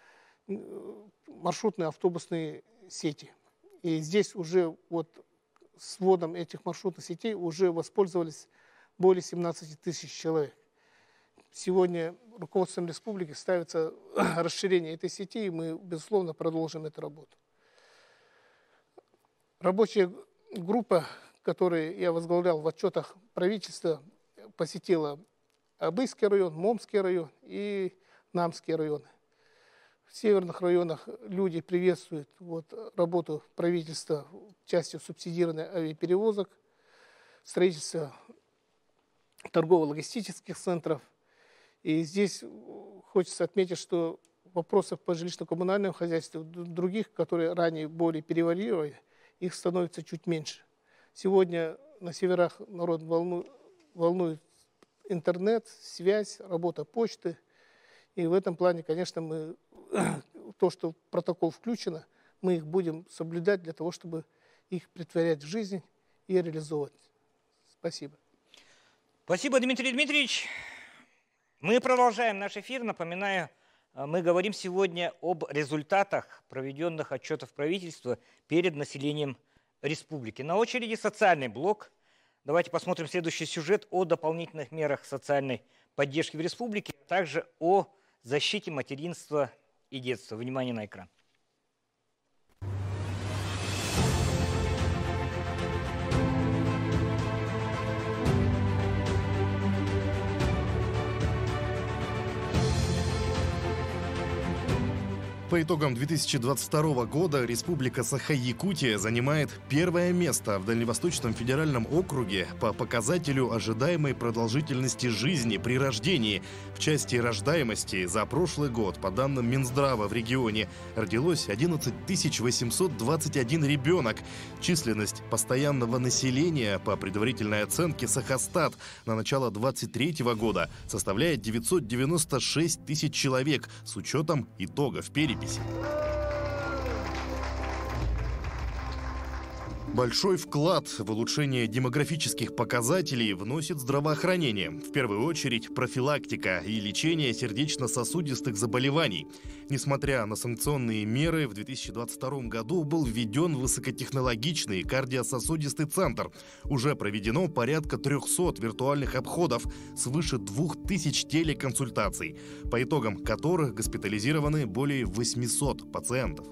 маршрутные автобусные сети. И здесь уже вот с вводом этих маршрутных сетей уже воспользовались более семнадцати тысяч человек. Сегодня руководством республики ставится расширение этой сети, и мы, безусловно, продолжим эту работу. Рабочая группа, которую я возглавлял в отчетах правительства, посетила Абыйский район, Момский район и Намский район. В северных районах люди приветствуют вот, работу правительства в части субсидированных авиаперевозок, строительство торгово-логистических центров. И здесь хочется отметить, что вопросов по жилищно-коммунальному хозяйству, других, которые ранее более переваривали, их становится чуть меньше. Сегодня на северах народ волну, волнует интернет, связь, работа почты. И в этом плане, конечно, мы то, что в протокол включено, мы их будем соблюдать для того, чтобы их претворять в жизнь и реализовывать. Спасибо. Спасибо, Дмитрий Дмитриевич. Мы продолжаем наш эфир. Напоминаю, мы говорим сегодня об результатах проведенных отчетов правительства перед населением республики. На очереди социальный блок. Давайте посмотрим следующий сюжет о дополнительных мерах социальной поддержки в республике, а также о защите материнства и детства. Внимание на экран. По итогам две тысячи двадцать второго года Республика Саха-Якутия занимает первое место в Дальневосточном федеральном округе по показателю ожидаемой продолжительности жизни при рождении. В части рождаемости за прошлый год, по данным Минздрава в регионе, родилось одиннадцать тысяч восемьсот двадцать один ребенок. Численность постоянного населения по предварительной оценке Сахастат на начало две тысячи двадцать третьего года составляет девятьсот девяносто шесть тысяч человек с учетом итогов переписи. Большой вклад в улучшение демографических показателей вносит здравоохранение. В первую очередь профилактика и лечение сердечно-сосудистых заболеваний. Несмотря на санкционные меры, в две тысячи двадцать втором году был введен высокотехнологичный кардиососудистый центр. Уже проведено порядка трехсот виртуальных обходов, свыше двух тысяч телеконсультаций, по итогам которых госпитализированы более восьмисот пациентов.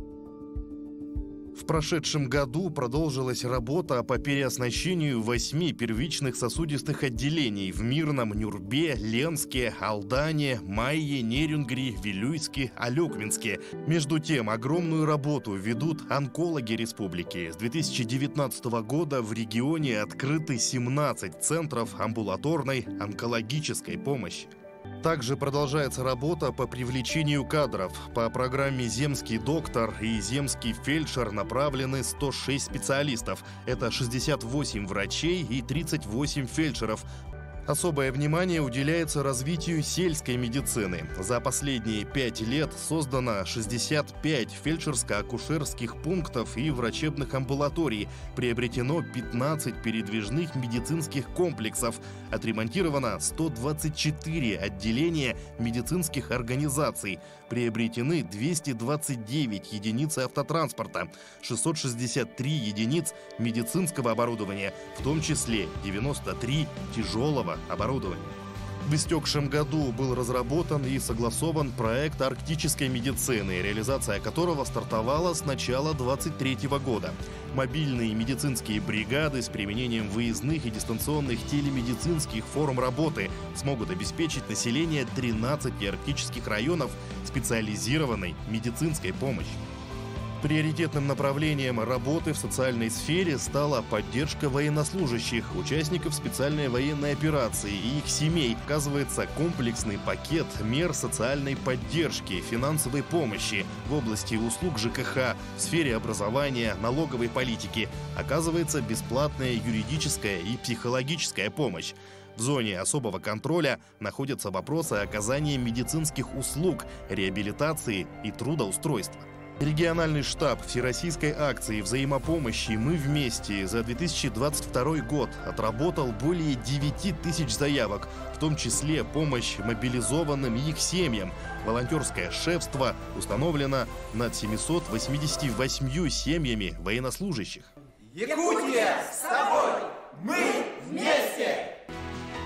В прошедшем году продолжилась работа по переоснащению восьми первичных сосудистых отделений в Мирном, Нюрбе, Ленске, Алдане, Майе, Нерюнгри, Вилюйске, Алекминске. Между тем, огромную работу ведут онкологи республики. С две тысячи девятнадцатого года в регионе открыты семнадцать центров амбулаторной онкологической помощи. Также продолжается работа по привлечению кадров. По программе «Земский доктор» и «Земский фельдшер» направлены сто шесть специалистов. Это шестьдесят восемь врачей и тридцать восемь фельдшеров. Особое внимание уделяется развитию сельской медицины. За последние пять лет создано шестьдесят пять фельдшерско-акушерских пунктов и врачебных амбулаторий. Приобретено пятнадцать передвижных медицинских комплексов. Отремонтировано сто двадцать четыре отделения медицинских организаций. Приобретены двести двадцать девять единиц автотранспорта, шестьсот шестьдесят три единиц медицинского оборудования, в том числе девяносто три тяжелого оборудования. В истекшем году был разработан и согласован проект арктической медицины, реализация которого стартовала с начала две тысячи двадцать третьего года. Мобильные медицинские бригады с применением выездных и дистанционных телемедицинских форм работы смогут обеспечить население тринадцати арктических районов специализированной медицинской помощью. Приоритетным направлением работы в социальной сфере стала поддержка военнослужащих, участников специальной военной операции и их семей. Оказывается, комплексный пакет мер социальной поддержки, финансовой помощи в области услуг ЖКХ, в сфере образования, налоговой политики. Оказывается, бесплатная юридическая и психологическая помощь. В зоне особого контроля находятся вопросы оказания медицинских услуг, реабилитации и трудоустройства. Региональный штаб всероссийской акции взаимопомощи «Мы вместе» за две тысячи двадцать второй год отработал более девяти тысяч заявок, в том числе помощь мобилизованным и их семьям. Волонтерское шефство установлено над семьюстами восемьдесятью восьмью семьями военнослужащих. Якутия с тобой! Мы вместе!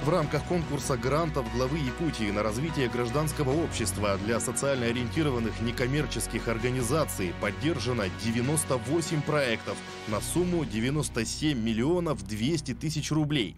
В рамках конкурса грантов главы Якутии на развитие гражданского общества для социально ориентированных некоммерческих организаций поддержано девяносто восемь проектов на сумму девяносто семь миллионов двести тысяч рублей.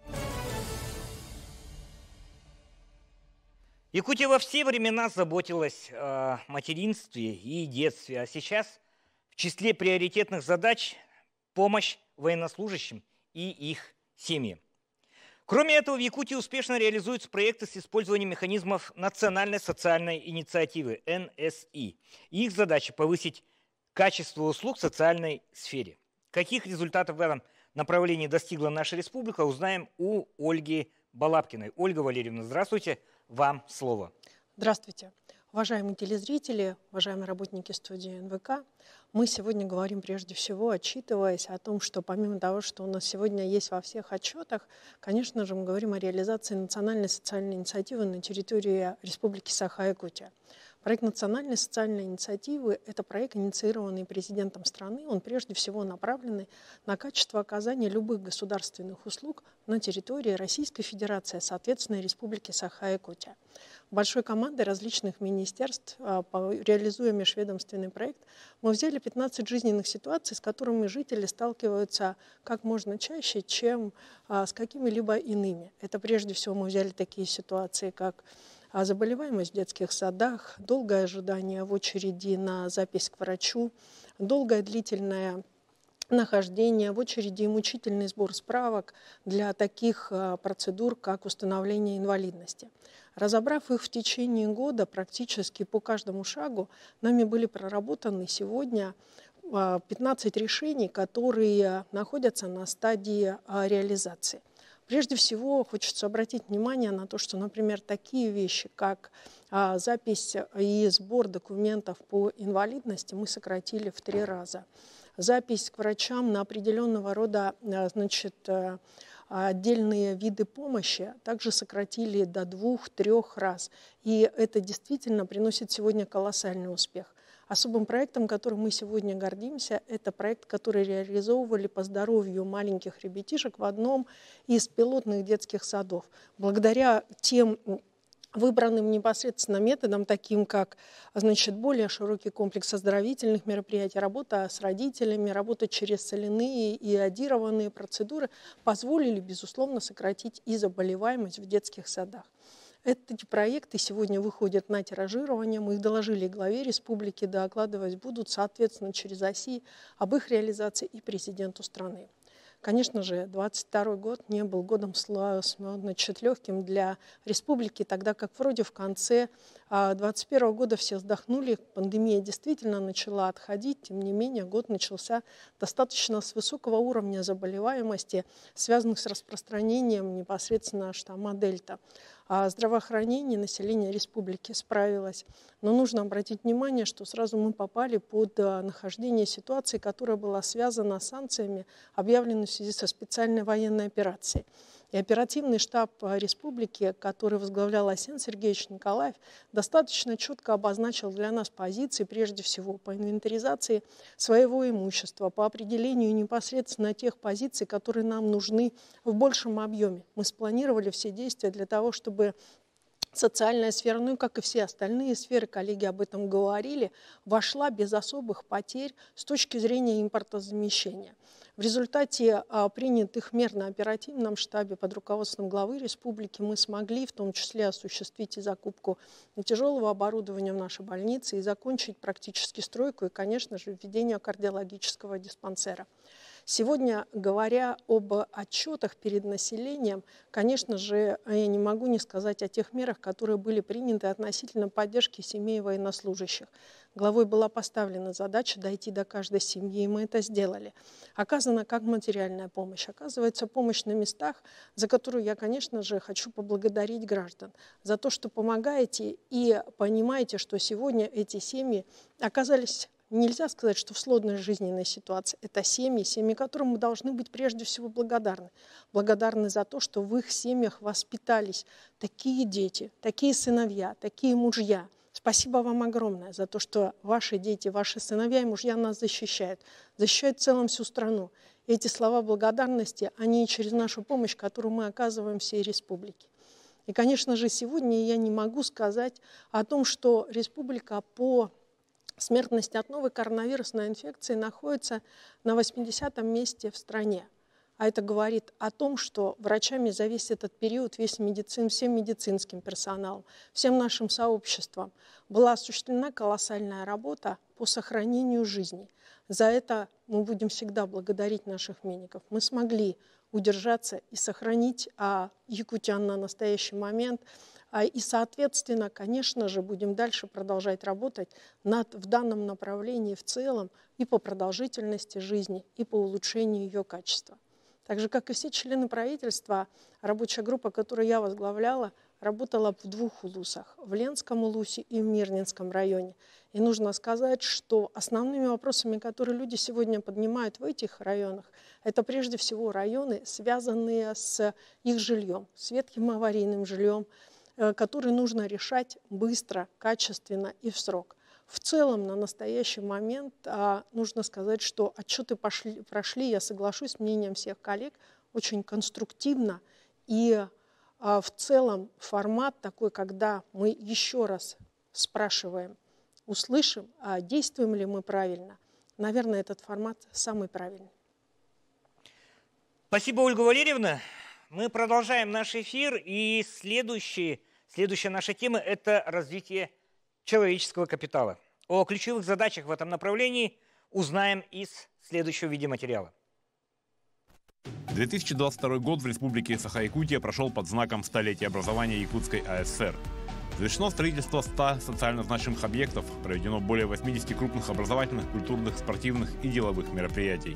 Якутия во все времена заботилась о материнстве и детстве, а сейчас в числе приоритетных задач помощь военнослужащим и их семьям. Кроме этого, в Якутии успешно реализуются проекты с использованием механизмов национальной социальной инициативы эн эс и. Их задача – повысить качество услуг в социальной сфере. Каких результатов в этом направлении достигла наша республика, узнаем у Ольги Балабкиной. Ольга Валерьевна, здравствуйте, вам слово. Здравствуйте. Уважаемые телезрители, уважаемые работники студии эн вэ ка, мы сегодня говорим прежде всего, отчитываясь о том, что помимо того, что у нас сегодня есть во всех отчетах, конечно же, мы говорим о реализации национальной социальной инициативы на территории Республики Саха-Якутия. Проект национальной социальной инициативы – это проект, инициированный президентом страны. Он прежде всего направленный на качество оказания любых государственных услуг на территории Российской Федерации, соответственно, Республики Саха-Якутия. Большой командой различных министерств, реализуя межведомственный проект, мы взяли пятнадцать жизненных ситуаций, с которыми жители сталкиваются как можно чаще, чем с какими-либо иными. Это прежде всего мы взяли такие ситуации, как заболеваемость в детских садах, долгое ожидание в очереди на запись к врачу, долгое длительное нахождение в очереди и мучительный сбор справок для таких процедур, как установление инвалидности. Разобрав их в течение года, практически по каждому шагу, нами были проработаны сегодня пятнадцать решений, которые находятся на стадии реализации. Прежде всего, хочется обратить внимание на то, что, например, такие вещи, как запись и сбор документов по инвалидности мы сократили в три раза. Запись к врачам на определенного рода, значит, отдельные виды помощи также сократили до двух-трех раз. И это действительно приносит сегодня колоссальный успех. Особым проектом, которым мы сегодня гордимся, это проект, который реализовывали по здоровью маленьких ребятишек в одном из пилотных детских садов. Благодаря тем выбранным непосредственно методам, таким как, значит, более широкий комплекс оздоровительных мероприятий, работа с родителями, работа через соляные и иодированные процедуры, позволили, безусловно, сократить и заболеваемость в детских садах. Эти проекты сегодня выходят на тиражирование, мы их доложили главе республики, докладывать будут, соответственно, через ОСИ об их реализации и президенту страны. Конечно же, двадцать второй год не был годом, значит, легким для республики, тогда как вроде в конце двадцать первого года все вздохнули, пандемия действительно начала отходить, тем не менее год начался достаточно с высокого уровня заболеваемости, связанных с распространением непосредственно штамма Дельта. А здравоохранение населения республики справилось. Но нужно обратить внимание, что сразу мы попали под нахождение ситуации, которая была связана с санкциями, объявленными в связи со специальной военной операцией. И оперативный штаб республики, который возглавлял Асен Сергеевич Николаев, достаточно четко обозначил для нас позиции, прежде всего, по инвентаризации своего имущества, по определению непосредственно тех позиций, которые нам нужны в большем объеме. Мы спланировали все действия для того, чтобы социальная сфера, ну и как и все остальные сферы, коллеги об этом говорили, вошла без особых потерь с точки зрения импортозамещения. В результате а, принятых мер на оперативном штабе под руководством главы республики мы смогли в том числе осуществить и закупку тяжелого оборудования в нашей больнице и закончить практически стройку и, конечно же, введение кардиологического диспансера. Сегодня, говоря об отчетах перед населением, конечно же, я не могу не сказать о тех мерах, которые были приняты относительно поддержки семей военнослужащих. Главой была поставлена задача дойти до каждой семьи, и мы это сделали. Оказана как материальная помощь, оказывается помощь на местах, за которую я, конечно же, хочу поблагодарить граждан за то, что помогаете и понимаете, что сегодня эти семьи оказались... Нельзя сказать, что в сложной жизненной ситуации. Это семьи, семьи, которым мы должны быть прежде всего благодарны. Благодарны за то, что в их семьях воспитались такие дети, такие сыновья, такие мужья. Спасибо вам огромное за то, что ваши дети, ваши сыновья и мужья нас защищают. Защищают в целом всю страну. эти слова благодарности, они через нашу помощь, которую мы оказываем всей республике. И, конечно же, сегодня я не могу сказать о том, что республика по смертности от новой коронавирусной инфекции находится на восьмидесятом месте в стране. А это говорит о том, что врачами за весь этот период, весь медицин, всем медицинским персоналом, всем нашим сообществом была осуществлена колоссальная работа по сохранению жизни. За это мы будем всегда благодарить наших медиков. Мы смогли удержаться и сохранить а, якутян на настоящий момент. А, и, соответственно, конечно же, будем дальше продолжать работать над, в данном направлении в целом и по продолжительности жизни, и по улучшению ее качества. Так же, как и все члены правительства, рабочая группа, которую я возглавляла, работала в двух улусах, в Ленском улусе и в Мирнинском районе. И нужно сказать, что основными вопросами, которые люди сегодня поднимают в этих районах, это прежде всего районы, связанные с их жильем, с ветхим аварийным жильем, которые нужно решать быстро, качественно и в срок. В целом, на настоящий момент а, нужно сказать, что отчеты пошли, прошли, я соглашусь с мнением всех коллег, очень конструктивно. И а, в целом формат такой, когда мы еще раз спрашиваем, услышим, а действуем ли мы правильно, наверное, этот формат самый правильный. Спасибо, Ольга Валерьевна. Мы продолжаем наш эфир, и следующий, следующая наша тема – это развитие человеческого капитала. О ключевых задачах в этом направлении узнаем из следующего видеоматериала. две тысячи двадцать второй год в Республике Саха-Якутия прошел под знаком столетия образования Якутской АСР. Завершено строительство ста социально значимых объектов, проведено более восьмидесяти крупных образовательных, культурных, спортивных и деловых мероприятий.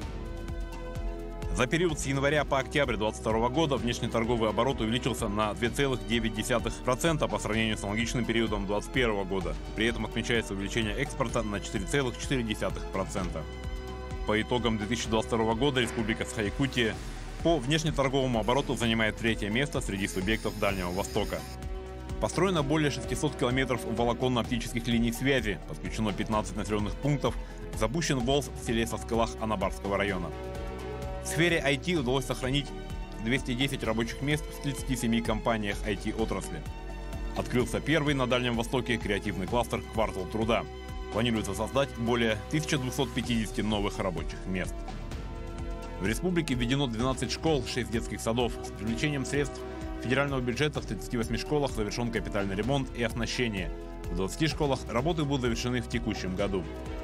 За период с января по октябрь две тысячи двадцать второго года внешнеторговый оборот увеличился на две целых девять десятых процента по сравнению с аналогичным периодом две тысячи двадцать первого года. При этом отмечается увеличение экспорта на четыре целых четыре десятых процента. По итогам две тысячи двадцать второго года Республика Саха-Якутия по внешнеторговому обороту занимает третье место среди субъектов Дальнего Востока. Построено более шестисот километров волоконно-оптических линий связи, подключено пятнадцать населенных пунктов, запущен ВОЛС в селе Соскылах Анабарского района. В сфере ай ти удалось сохранить двести десять рабочих мест в тридцати семи компаниях ай ти-отрасли. Открылся первый на Дальнем Востоке креативный кластер «Квартал труда». Планируется создать более тысячи двухсот пятидесяти новых рабочих мест. В республике введено двенадцать школ, шесть детских садов. С привлечением средств федерального бюджета в тридцати восьми школах завершен капитальный ремонт и оснащение. В двадцати школах работы будут завершены в текущем году.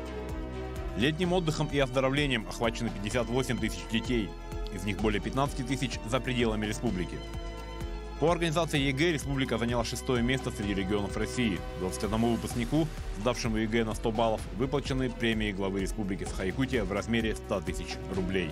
Летним отдыхом и оздоровлением охвачены пятьдесят восемь тысяч детей, из них более пятнадцати тысяч за пределами республики. По организации ЕГЭ республика заняла шестое место среди регионов России. двадцати одному выпускнику, сдавшему ЕГЭ на сто баллов, выплачены премии главы Республики Саха-Якутия в размере ста тысяч рублей.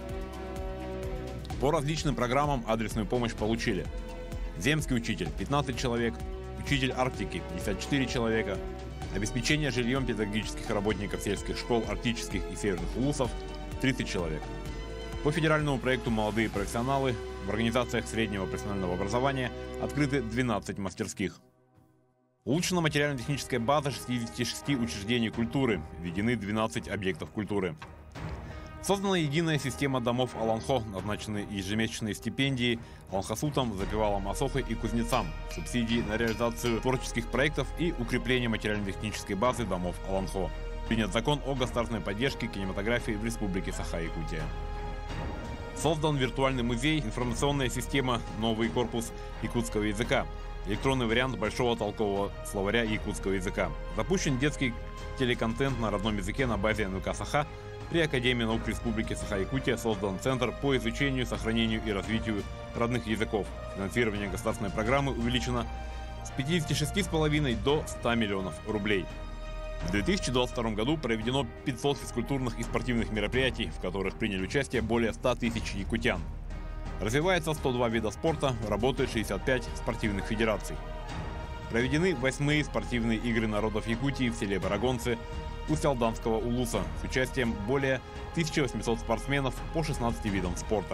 По различным программам адресную помощь получили: земский учитель – пятнадцать человек, учитель Арктики – пятьдесят четыре человека, обеспечение жильем педагогических работников сельских школ арктических и северных улусов – тридцать человек. По федеральному проекту «Молодые профессионалы» в организациях среднего профессионального образования открыты двенадцать мастерских. Улучшена материально-техническая база шестидесяти шести учреждений культуры, введены двенадцать объектов культуры. Создана единая система домов Аланхо, назначены ежемесячные стипендии аланхасутам, запевалам Асохой и кузнецам, субсидии на реализацию творческих проектов и укрепление материально-технической базы домов Аланхо. Принят закон о государственной поддержке кинематографии в Республике Саха-Якутия. Создан виртуальный музей, информационная система «Новый корпус якутского языка», электронный вариант большого толкового словаря якутского языка. Запущен детский телеконтент на родном языке на базе эн вэ ка Саха. При Академии наук Республики Саха-Якутия создан Центр по изучению, сохранению и развитию родных языков. Финансирование государственной программы увеличено с пятидесяти шести с половиной до ста миллионов рублей. В две тысячи двадцать втором году проведено пятьсот физкультурных и спортивных мероприятий, в которых приняли участие более ста тысяч якутян. Развивается сто два вида спорта, работает шестьдесят пять спортивных федераций. Проведены восьмые спортивные игры народов Якутии в селе Барагонцы Усть-Алданского улуса с участием более тысячи восьмисот спортсменов по шестнадцати видам спорта.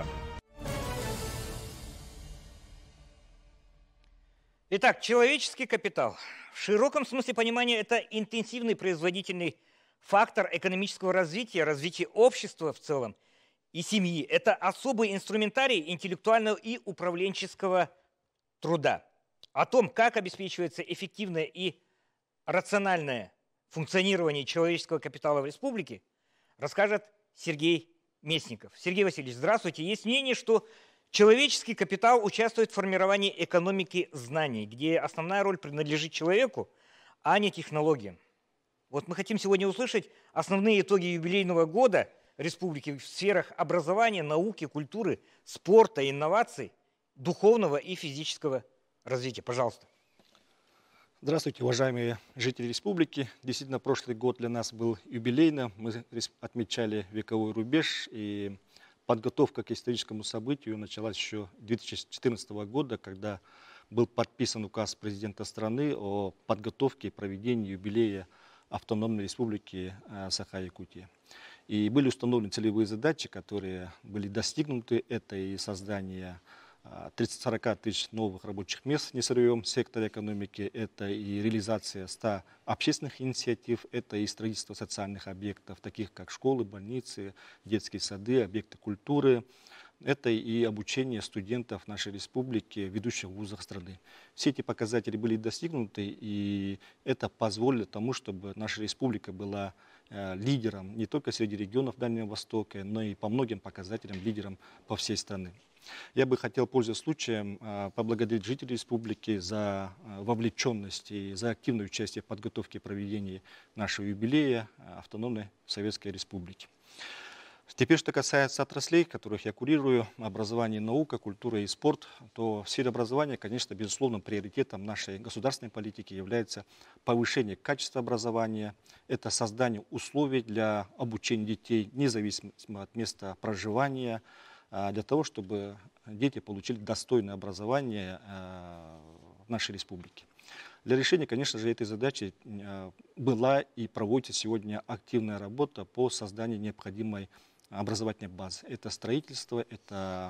Итак, человеческий капитал. В широком смысле понимания это интенсивный производительный фактор экономического развития, развития общества в целом и семьи – это особый инструментарий интеллектуального и управленческого труда. О том, как обеспечивается эффективное и рациональное функционирование человеческого капитала в республике, расскажет Сергей Местников. Сергей Васильевич, здравствуйте. Есть мнение, что человеческий капитал участвует в формировании экономики знаний, где основная роль принадлежит человеку, а не технологиям. Вот мы хотим сегодня услышать основные итоги юбилейного года республики в сферах образования, науки, культуры, спорта, инноваций, духовного и физического развития. Пожалуйста. Здравствуйте, уважаемые жители республики. Действительно, прошлый год для нас был юбилейным. Мы отмечали вековой рубеж, и подготовка к историческому событию началась еще с две тысячи четырнадцатого года, когда был подписан указ президента страны о подготовке и проведении юбилея автономной республики Саха-Якутия. И были установлены целевые задачи, которые были достигнуты. Это и создание тридцати-сорока тысяч новых рабочих мест в несырьевом секторе экономики, это и реализация ста общественных инициатив, это и строительство социальных объектов, таких как школы, больницы, детские сады, объекты культуры, это и обучение студентов нашей республики в ведущих вузах страны. Все эти показатели были достигнуты, и это позволило тому, чтобы наша республика была лидером не только среди регионов Дальнего Востока, но и по многим показателям лидером по всей стране. Я бы хотел, пользуясь случаем, поблагодарить жителей республики за вовлеченность и за активное участие в подготовке и проведении нашего юбилея автономной Советской Республики. Теперь, что касается отраслей, которых я курирую, образование, наука, культура и спорт, то в сфере образования, конечно, безусловным приоритетом нашей государственной политики является повышение качества образования, это создание условий для обучения детей, независимо от места проживания, для того, чтобы дети получили достойное образование в нашей республике. Для решения, конечно же, этой задачи была и проводится сегодня активная работа по созданию необходимой образовательной базы. Это строительство, это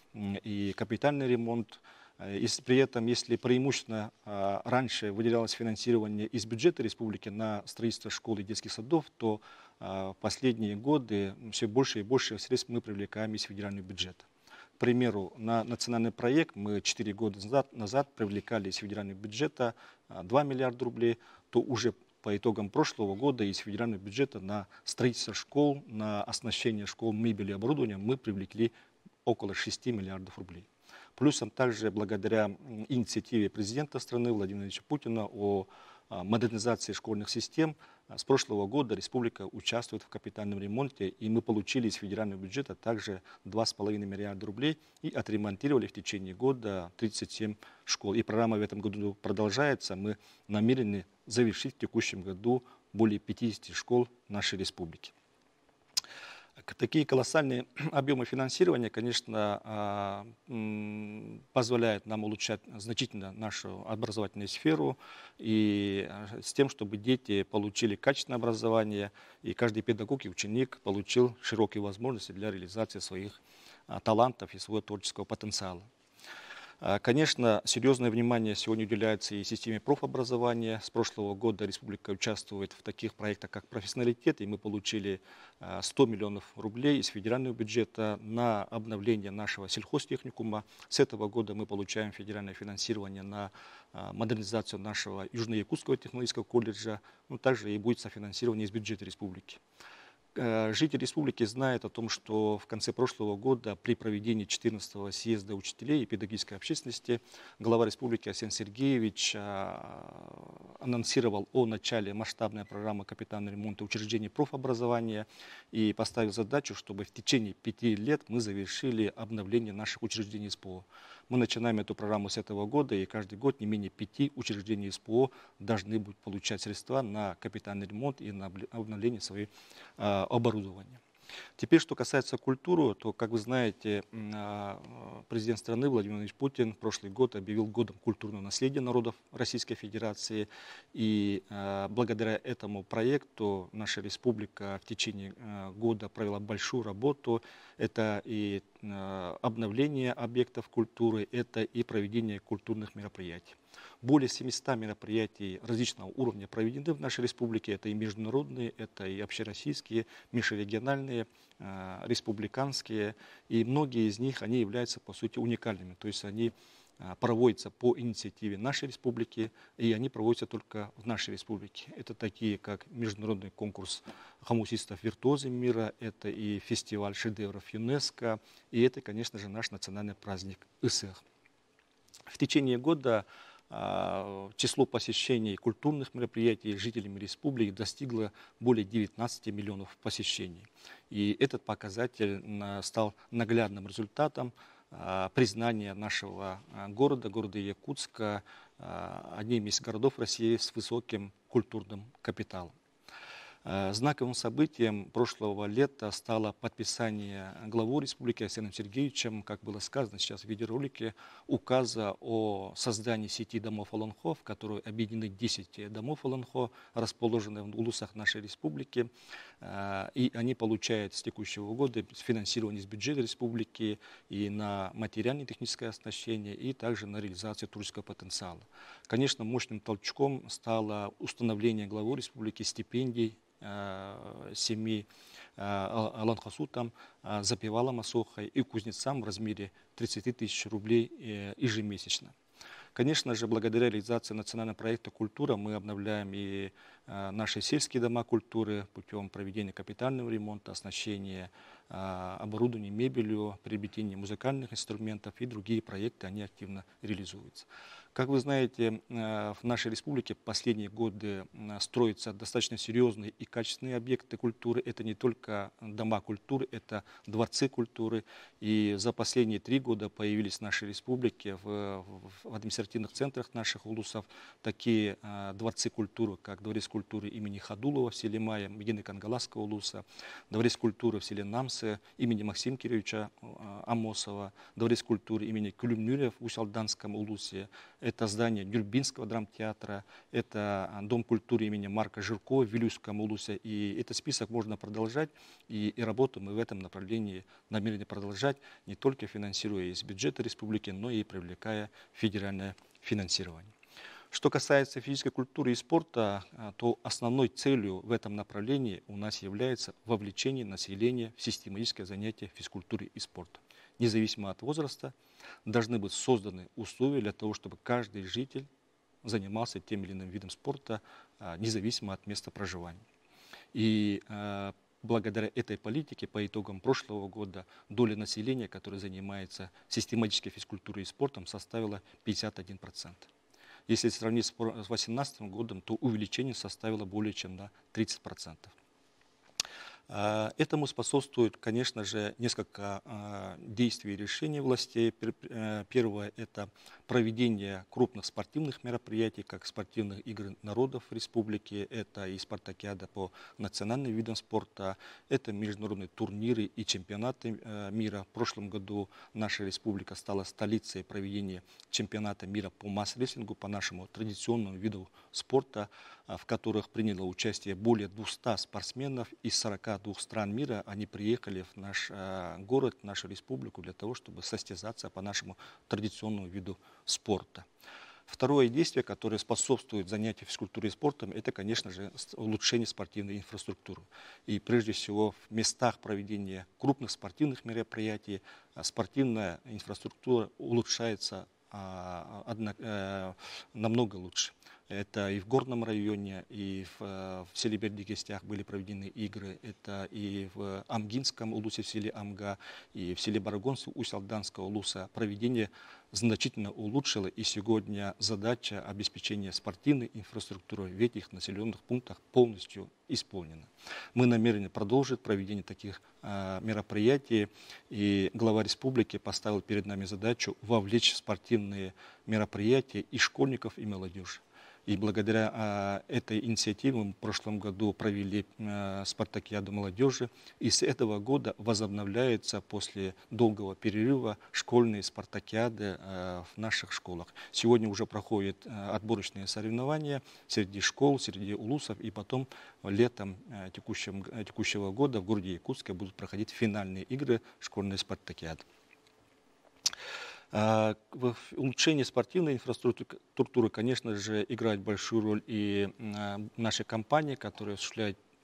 и капитальный ремонт. И при этом, если преимущественно раньше выделялось финансирование из бюджета республики на строительство школ и детских садов, то в последние годы все больше и больше средств мы привлекаем из федерального бюджета. К примеру, на национальный проект мы четыре года назад, назад привлекали из федерального бюджета два миллиарда рублей, то уже по итогам прошлого года из федерального бюджета на строительство школ, на оснащение школ мебелью и оборудованием мы привлекли около шести миллиардов рублей. Плюсом также благодаря инициативе президента страны Владимира Владимировича Путина о модернизации школьных систем с прошлого года республика участвует в капитальном ремонте, и мы получили из федерального бюджета также два с половиной миллиарда рублей и отремонтировали в течение года тридцать семь школ. И программа в этом году продолжается. Мы намерены завершить в текущем году более пятидесяти школ нашей республики. Такие колоссальные объемы финансирования, конечно, позволяют нам улучшать значительно нашу образовательную сферу и с тем, чтобы дети получили качественное образование, и каждый педагог и ученик получил широкие возможности для реализации своих талантов и своего творческого потенциала. Конечно, серьезное внимание сегодня уделяется и системе профобразования. С прошлого года республика участвует в таких проектах, как профессионалитет, и мы получили сто миллионов рублей из федерального бюджета на обновление нашего сельхозтехникума. С этого года мы получаем федеральное финансирование на модернизацию нашего Южно-Якутского технологического колледжа, ну, также и будет софинансирование из бюджета республики. Жители республики знают о том, что в конце прошлого года при проведении четырнадцатого съезда учителей и педагогической общественности глава республики Арсений Сергеевич анонсировал о начале масштабной программы капитального ремонта учреждений профобразования и поставил задачу, чтобы в течение пяти лет мы завершили обновление наших учреждений СПО. Мы начинаем эту программу с этого года, и каждый год не менее пяти учреждений СПО должны будут получать средства на капитальный ремонт и на обновление своего оборудования. Теперь, что касается культуры, то, как вы знаете, президент страны Владимир Владимирович Путин в прошлый год объявил годом культурного наследия народов Российской Федерации. И благодаря этому проекту наша республика в течение года провела большую работу. Это и обновление объектов культуры, это и проведение культурных мероприятий. Более семисот мероприятий различного уровня проведены в нашей республике. Это и международные, это и общероссийские, межрегиональные федеральные, республиканские, и многие из них, они являются, по сути, уникальными. То есть они проводятся по инициативе нашей республики, и они проводятся только в нашей республике. Это такие, как международный конкурс хомусистов-виртуозов мира, это и фестиваль шедевров ЮНЕСКО, и это, конечно же, наш национальный праздник ИСЭХ. В течение года число посещений культурных мероприятий жителями республики достигло более девятнадцати миллионов посещений. И этот показатель стал наглядным результатом признания нашего города, города Якутска, одним из городов России с высоким культурным капиталом. Знаковым событием прошлого лета стало подписание главой республики Арсением Сергеевичем, как было сказано сейчас в видеоролике, указа о создании сети домов Олонхо, в которой объединены десять домов Олонхо, расположенные в улусах нашей республики. И они получают с текущего года финансирование из бюджета республики и на материальное техническое оснащение, и также на реализацию творческого потенциала. Конечно, мощным толчком стало установление главой республики стипендий семей Аланхасутам, Запевалам Асохой и кузнецам в размере тридцати тысяч рублей ежемесячно. Конечно же, благодаря реализации национального проекта «Культура» мы обновляем и наши сельские дома культуры путем проведения капитального ремонта, оснащения оборудованием, мебелью, приобретения музыкальных инструментов и другие проекты, они активно реализуются. Как вы знаете, в нашей республике в последние годы строятся достаточно серьезные и качественные объекты культуры. Это не только дома культуры, это дворцы культуры. И за последние три года появились в нашей республике в, в административных центрах наших улусов такие дворцы культуры, как Дворец культуры имени Хадулова в селе Майя, Медины Кангаласского улуса, Дворец культуры в селе Намсы имени Максима Кирилловича Амосова, Дворец культуры имени Кулюмнюля в Усть-Алданском улусе. Это здание Дюрбинского драмтеатра, это Дом культуры имени Марка Жиркова в Вилюйском улусе. И этот список можно продолжать, и, и работу мы в этом направлении намерены продолжать, не только финансируя из бюджета республики, но и привлекая федеральное финансирование. Что касается физической культуры и спорта, то основной целью в этом направлении у нас является вовлечение населения в систематическое занятие физкультурой и спортом. Независимо от возраста, должны быть созданы условия для того, чтобы каждый житель занимался тем или иным видом спорта, независимо от места проживания. И благодаря этой политике по итогам прошлого года доля населения, которая занимается систематической физкультурой и спортом, составила пятьдесят один процент. Если сравнить с две тысячи восемнадцатым годом, то увеличение составило более чем на тридцать процентов. Этому способствует, конечно же, несколько действий и решений властей. Первое – это проведение крупных спортивных мероприятий, как спортивных игр народов республики, это и спартакиада по национальным видам спорта, это международные турниры и чемпионаты мира. В прошлом году наша республика стала столицей проведения чемпионата мира по масс-рестлингу, по нашему традиционному виду спорта, в которых приняло участие более двухсот спортсменов из сорока двух стран мира. Они приехали в наш э, город, в нашу республику для того, чтобы состязаться по нашему традиционному виду спорта. Второе действие, которое способствует занятию физкультурой и спортом, это, конечно же, улучшение спортивной инфраструктуры. И прежде всего в местах проведения крупных спортивных мероприятий спортивная инфраструктура улучшается а, одна, э, намного лучше. Это и в Горном районе, и в, в селе Бердикестях были проведены игры. Это и в Амгинском улусе, в селе Амга, и в селе Барагонцы, Усть-Алданского улуса. Проведение значительно улучшило, и сегодня задача обеспечения спортивной инфраструктуры в этих населенных пунктах полностью исполнена. Мы намерены продолжить проведение таких э, мероприятий, и глава республики поставил перед нами задачу вовлечь в спортивные мероприятия и школьников, и молодежи. И благодаря а, этой инициативе мы в прошлом году провели а, спартакиаду молодежи. И с этого года возобновляются после долгого перерыва школьные спартакиады а, в наших школах. Сегодня уже проходят а, отборочные соревнования среди школ, среди улусов. И потом летом а, текущем, текущего года в городе Якутске будут проходить финальные игры школьной спартакиады. В улучшении спортивной инфраструктуры, конечно же, играет большую роль и наши компании, которые осуществляют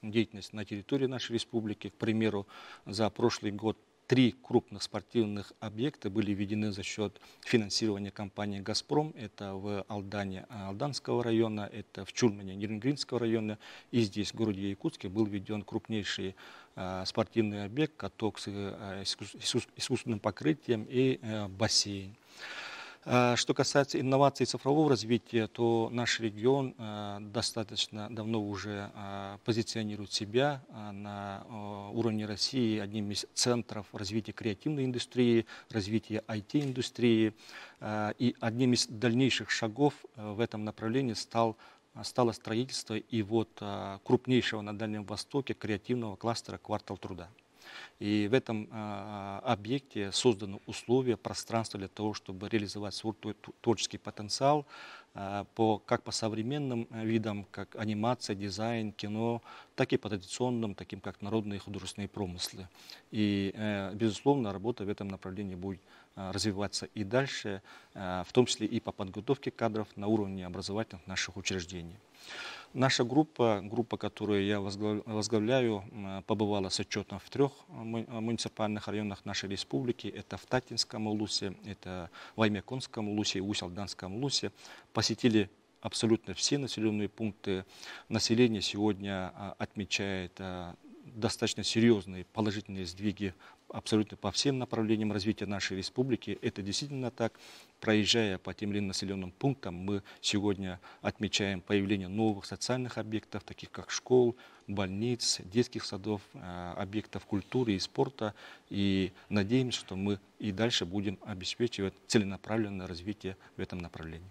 деятельность на территории нашей республики. К примеру, за прошлый год три крупных спортивных объекта были введены за счет финансирования компании «Газпром». Это в Алдане Алданского района, это в Чулмане Нерюнгринского района. И здесь, в городе Якутске, был введен крупнейший э, спортивный объект, каток с э, искусственным покрытием и э, бассейн. Что касается инноваций и цифрового развития, то наш регион достаточно давно уже позиционирует себя на уровне России одним из центров развития креативной индустрии, развития ай ти-индустрии. И одним из дальнейших шагов в этом направлении стал стало строительство и вот крупнейшего на Дальнем Востоке креативного кластера «Квартал труда». И в этом э, объекте созданы условия, пространство для того, чтобы реализовать свой творческий потенциал э, по, как по современным видам, как анимация, дизайн, кино, так и по традиционным, таким как народные художественные промыслы. И, э, безусловно, работа в этом направлении будет э, развиваться и дальше, э, в том числе и по подготовке кадров на уровне образовательных наших учреждений. Наша группа, группа, которую я возглавляю, побывала с отчетом в трех муниципальных районах нашей республики. Это в Татинском улусе, это в Аймяконском улусе и Усть-Алданском улусе. Посетили абсолютно все населенные пункты. Население сегодня отмечает достаточно серьезные положительные сдвиги абсолютно по всем направлениям развития нашей республики. Это действительно так. Проезжая по тем или иным населенным пунктам, мы сегодня отмечаем появление новых социальных объектов, таких как школ, больниц, детских садов, объектов культуры и спорта. И надеемся, что мы и дальше будем обеспечивать целенаправленное развитие в этом направлении.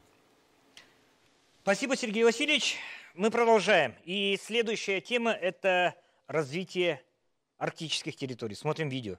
Спасибо, Сергей Васильевич. Мы продолжаем. И следующая тема – это развитие арктических территорий. Смотрим видео.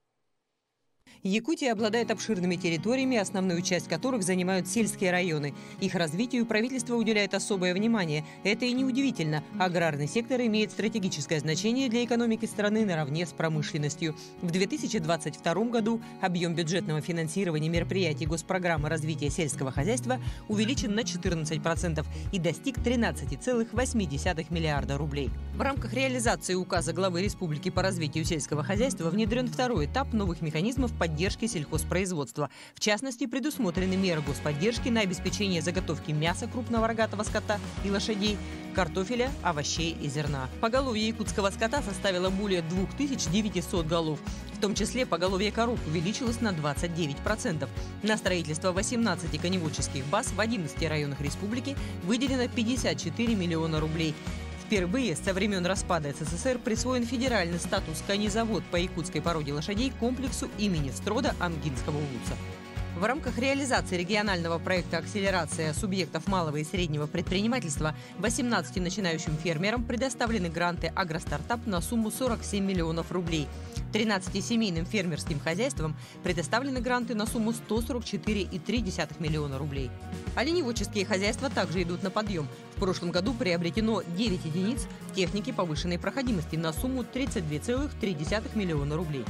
Якутия обладает обширными территориями, основную часть которых занимают сельские районы. Их развитию правительство уделяет особое внимание. Это и неудивительно. Аграрный сектор имеет стратегическое значение для экономики страны наравне с промышленностью. В две тысячи двадцать втором году объем бюджетного финансирования мероприятий госпрограммы развития сельского хозяйства увеличен на четырнадцать процентов и достиг тринадцати целых восьми десятых миллиарда рублей. В рамках реализации указа главы республики по развитию сельского хозяйства внедрен второй этап новых механизмов поддержки поддержки сельхозпроизводства. В частности, предусмотрены меры господдержки на обеспечение заготовки мяса крупного рогатого скота и лошадей, картофеля, овощей и зерна. Поголовье якутского скота составило более двух тысяч девятисот голов. В том числе поголовье коров увеличилось на двадцать девять процентов. На строительство восемнадцати коневодческих баз в одиннадцати районах республики выделено пятьдесят четыре миллиона рублей. Впервые со времен распада эс эс эс эр присвоен федеральный статус конезавод по якутской породе лошадей комплексу имени Строда Амгинского улуса. В рамках реализации регионального проекта «Акселерация субъектов малого и среднего предпринимательства» восемнадцати начинающим фермерам предоставлены гранты «Агростартап» на сумму сорок семь миллионов рублей. тринадцати семейным фермерским хозяйствам предоставлены гранты на сумму сто сорок четыре целых три десятых миллиона рублей. Оленеводческие хозяйства также идут на подъем. В прошлом году приобретено девять единиц техники повышенной проходимости на сумму тридцать две целых три десятых миллиона рублей.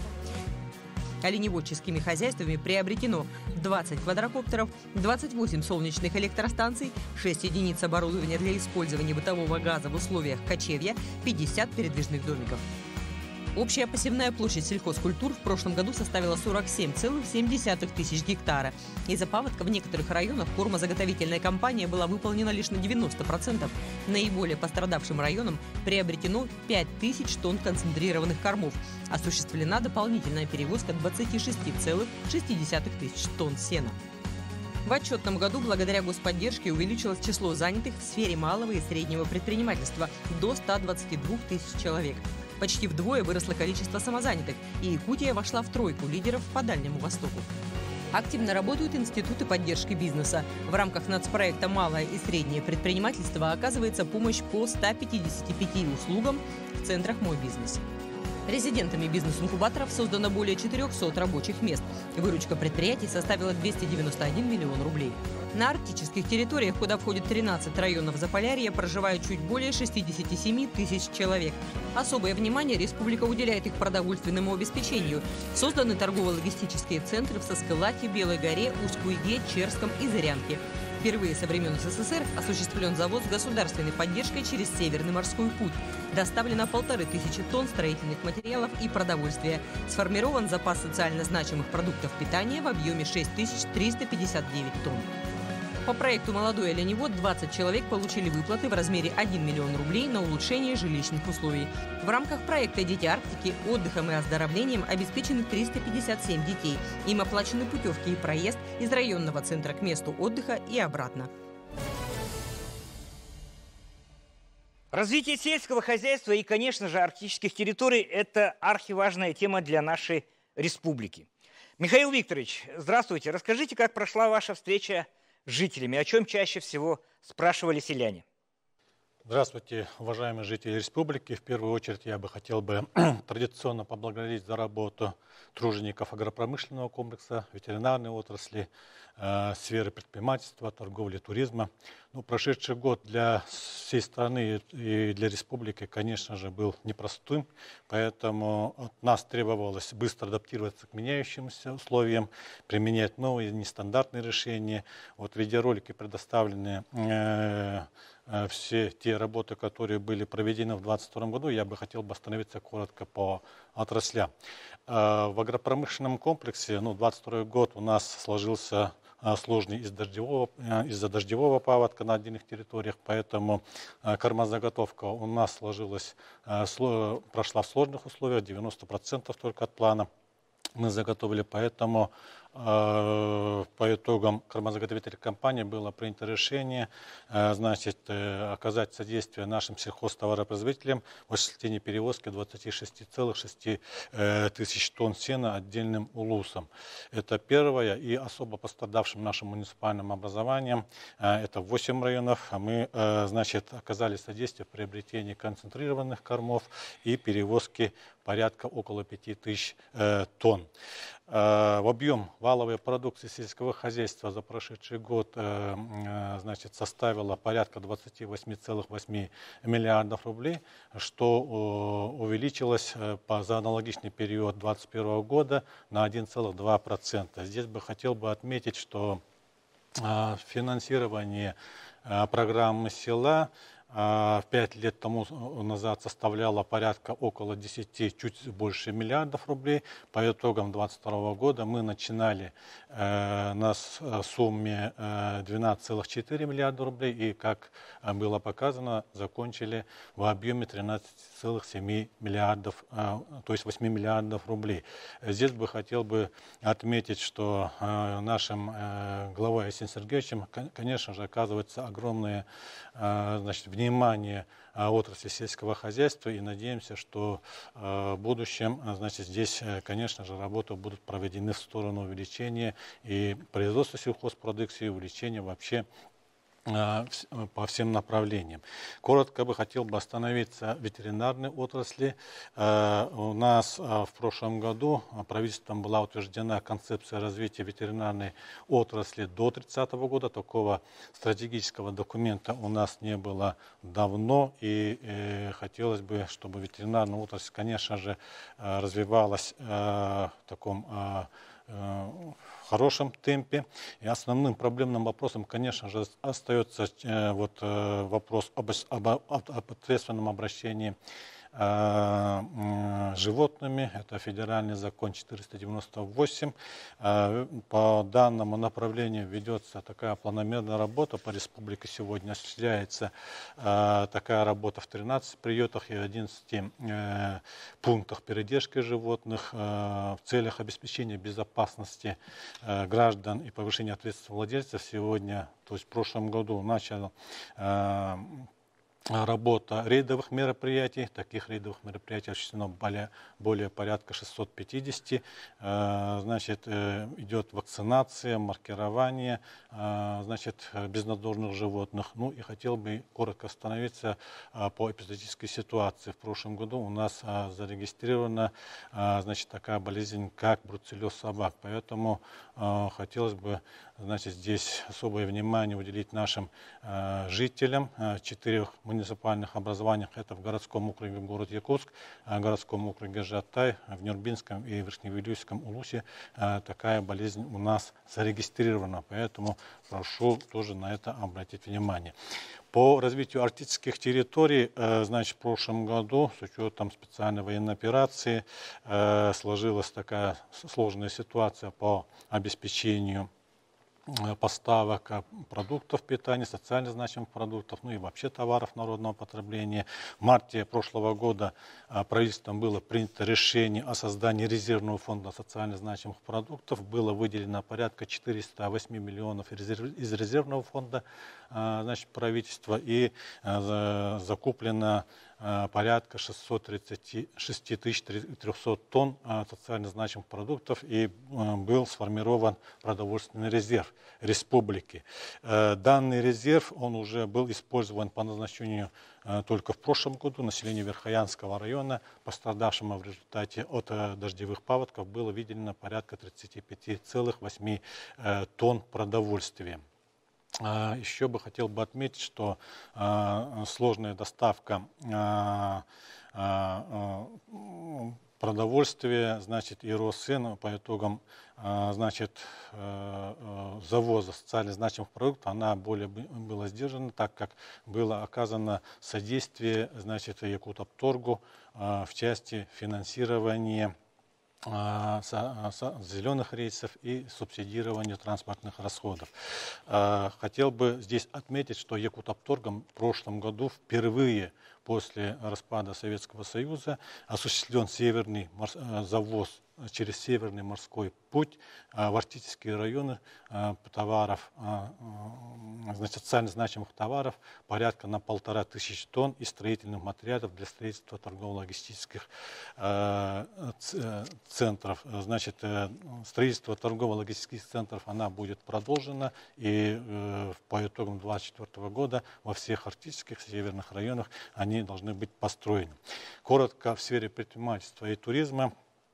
Оленеводческими хозяйствами приобретено двадцать квадрокоптеров, двадцать восемь солнечных электростанций, шесть единиц оборудования для использования бытового газа в условиях кочевья, пятьдесят передвижных домиков. Общая посевная площадь сельхозкультур в прошлом году составила сорок семь целых семь десятых тысяч гектара. Из-за паводка в некоторых районах кормозаготовительная кампания была выполнена лишь на девяносто процентов. Наиболее пострадавшим районам приобретено пять тысяч тонн концентрированных кормов. Осуществлена дополнительная перевозка двадцати шести целых шести десятых тысяч тонн сена. В отчетном году благодаря господдержке увеличилось число занятых в сфере малого и среднего предпринимательства до ста двадцати двух тысяч человек. Почти вдвое выросло количество самозанятых, и Якутия вошла в тройку лидеров по Дальнему Востоку. Активно работают институты поддержки бизнеса. В рамках нацпроекта «Малое и среднее предпринимательство» оказывается помощь по ста пятидесяти пяти услугам в центрах «Мой бизнес». Резидентами бизнес-инкубаторов создано более четырехсот рабочих мест. Выручка предприятий составила двести девяносто один миллион рублей. На арктических территориях, куда входит тринадцать районов Заполярья, проживает чуть более шестидесяти семи тысяч человек. Особое внимание республика уделяет их продовольственному обеспечению. Созданы торгово-логистические центры в Саскалахе, Белой горе, Усть-Куйге, Черском и Зырянке. Впервые со времен СССР осуществлен завоз с государственной поддержкой через Северный морской путь. Доставлено полторы тысячи тонн строительных материалов и продовольствия. Сформирован запас социально значимых продуктов питания в объеме шесть тысяч триста пятьдесят девять тонн. По проекту «Молодой оленевод» двадцать человек получили выплаты в размере один миллион рублей на улучшение жилищных условий. В рамках проекта «Дети Арктики» отдыхом и оздоровлением обеспечены триста пятьдесят семь детей. Им оплачены путевки и проезд из районного центра к месту отдыха и обратно. Развитие сельского хозяйства и, конечно же, арктических территорий – это архиважная тема для нашей республики. Михаил Викторович, здравствуйте. Расскажите, как прошла ваша встреча с жителями, о чем чаще всего спрашивали селяне? Здравствуйте, уважаемые жители республики. В первую очередь я бы хотел бы традиционно поблагодарить за работу тружеников агропромышленного комплекса, ветеринарной отрасли, э, сферы предпринимательства, торговли, туризма. Ну, прошедший год для всей страны и для республики, конечно же, был непростым, поэтому от нас требовалось быстро адаптироваться к меняющимся условиям, применять новые нестандартные решения. Вот в видеоролике предоставлены э, все те работы, которые были проведены в две тысячи двадцать втором году, я бы хотел бы остановиться коротко по отраслям. В агропромышленном комплексе, ну, двадцать второй год у нас сложился сложный из дождевого, из-за дождевого паводка на отдельных территориях, поэтому кормозаготовка у нас сложилась, прошла в сложных условиях, девяносто процентов только от плана мы заготовили, поэтому по итогам кормозаготовительной кампании было принято решение, значит, оказать содействие нашим сельхозтоваропроизводителям в осуществлении перевозки двадцати шести целых шести десятых тысяч тонн сена отдельным улусом. Это первое, и особо пострадавшим нашим муниципальным образованием, это восемь районов, мы, значит, оказали содействие в приобретении концентрированных кормов и перевозки порядка около пяти тысяч тонн. В объем валовой продукции сельского хозяйства за прошедший год, значит, составила порядка двадцати восьми целых восьми миллиардов рублей, что увеличилось за аналогичный период две тысячи двадцать первого года на один целых два десятых процента. Здесь бы хотел бы отметить, что финансирование программы села пять лет тому назад составляла порядка около десяти, чуть больше миллиардов рублей. По итогам две тысячи двадцать второго года мы начинали э, на сумме э, двенадцать целых четыре десятых миллиарда рублей и, как было показано, закончили в объеме тринадцать целых семь десятых миллиардов, э, то есть восемь миллиардов рублей. Здесь бы хотел бы отметить, что э, нашим э, главой Арсением Сергеевичем, конечно же, оказывается огромное э, значит, внимание внимание отрасли сельского хозяйства, и надеемся, что в будущем, значит, здесь, конечно же, работы будут проведены в сторону увеличения и производства сельхозпродукции, и увеличения вообще по всем направлениям. Коротко бы хотел бы остановиться в ветеринарной отрасли. У нас в прошлом году правительством была утверждена концепция развития ветеринарной отрасли до тридцатого года. Такого стратегического документа у нас не было давно, и хотелось бы, чтобы ветеринарная отрасль, конечно же, развивалась в таком в хорошем темпе. И основным проблемным вопросом, конечно же, остается э, вот, э, вопрос об, об, об ответственном обращении животными. Это федеральный закон четыреста девяносто восемь. По данному направлению ведется такая планомерная работа. По республике сегодня осуществляется такая работа в тринадцати приютах и одиннадцати пунктах передержки животных в целях обеспечения безопасности граждан и повышения ответственности владельцев. Сегодня, то есть в прошлом году, начал работа рейдовых мероприятий. Таких рейдовых мероприятий осуществлено более, более порядка шестисот пятидесяти. Значит, идет вакцинация, маркирование, значит, безнадзорных животных. Ну и хотел бы коротко остановиться по эпизодической ситуации. В прошлом году у нас зарегистрирована, значит, такая болезнь, как бруцеллез собак. Поэтому хотелось бы значит, здесь особое внимание уделить нашим жителям в четырех муниципальных образованиях. Это в городском округе город Якутск, в городском округе Жатай, в Нюрбинском и Верхневилюйском Улусе такая болезнь у нас зарегистрирована. Поэтому прошу тоже на это обратить внимание. По развитию арктических территорий, значит, в прошлом году, с учетом специальной военной операции, сложилась такая сложная ситуация по обеспечению поставок продуктов питания, социально значимых продуктов, ну и вообще товаров народного потребления. В марте прошлого года правительством было принято решение о создании резервного фонда социально значимых продуктов. Было выделено порядка четырёхсот восьми миллионов из резервного фонда, значит, правительства, и закуплено порядка шестьсот тридцать шесть тысяч триста тонн социально значимых продуктов, и был сформирован продовольственный резерв республики. Данный резерв, он уже был использован по назначению только в прошлом году. Населению Верхоянского района, пострадавшему в результате от дождевых паводков, было выделено порядка тридцать пять целых восемь десятых тонн продовольствия. Еще бы хотел бы отметить, что сложная доставка продовольствия, значит, и рост цен по итогам, значит, завоза социально значимых продуктов, она более была сдержана, так как было оказано содействие, значит, Якутопторгу в части финансирования зеленых рейсов и субсидирования транспортных расходов. Хотел бы здесь отметить, что Якутопторгом в прошлом году впервые после распада Советского Союза осуществлен северный завоз через Северный морской путь в арктические районы товаров, значит, социально значимых товаров, порядка на полтора тысячи тонн, и строительных материалов для строительства торгово-логистических центров. Значит, строительство торгово-логистических центров, она будет продолжена, и по итогам две тысячи двадцать четвёртого года во всех арктических северных районах они должны быть построены. Коротко в сфере предпринимательства и туризма.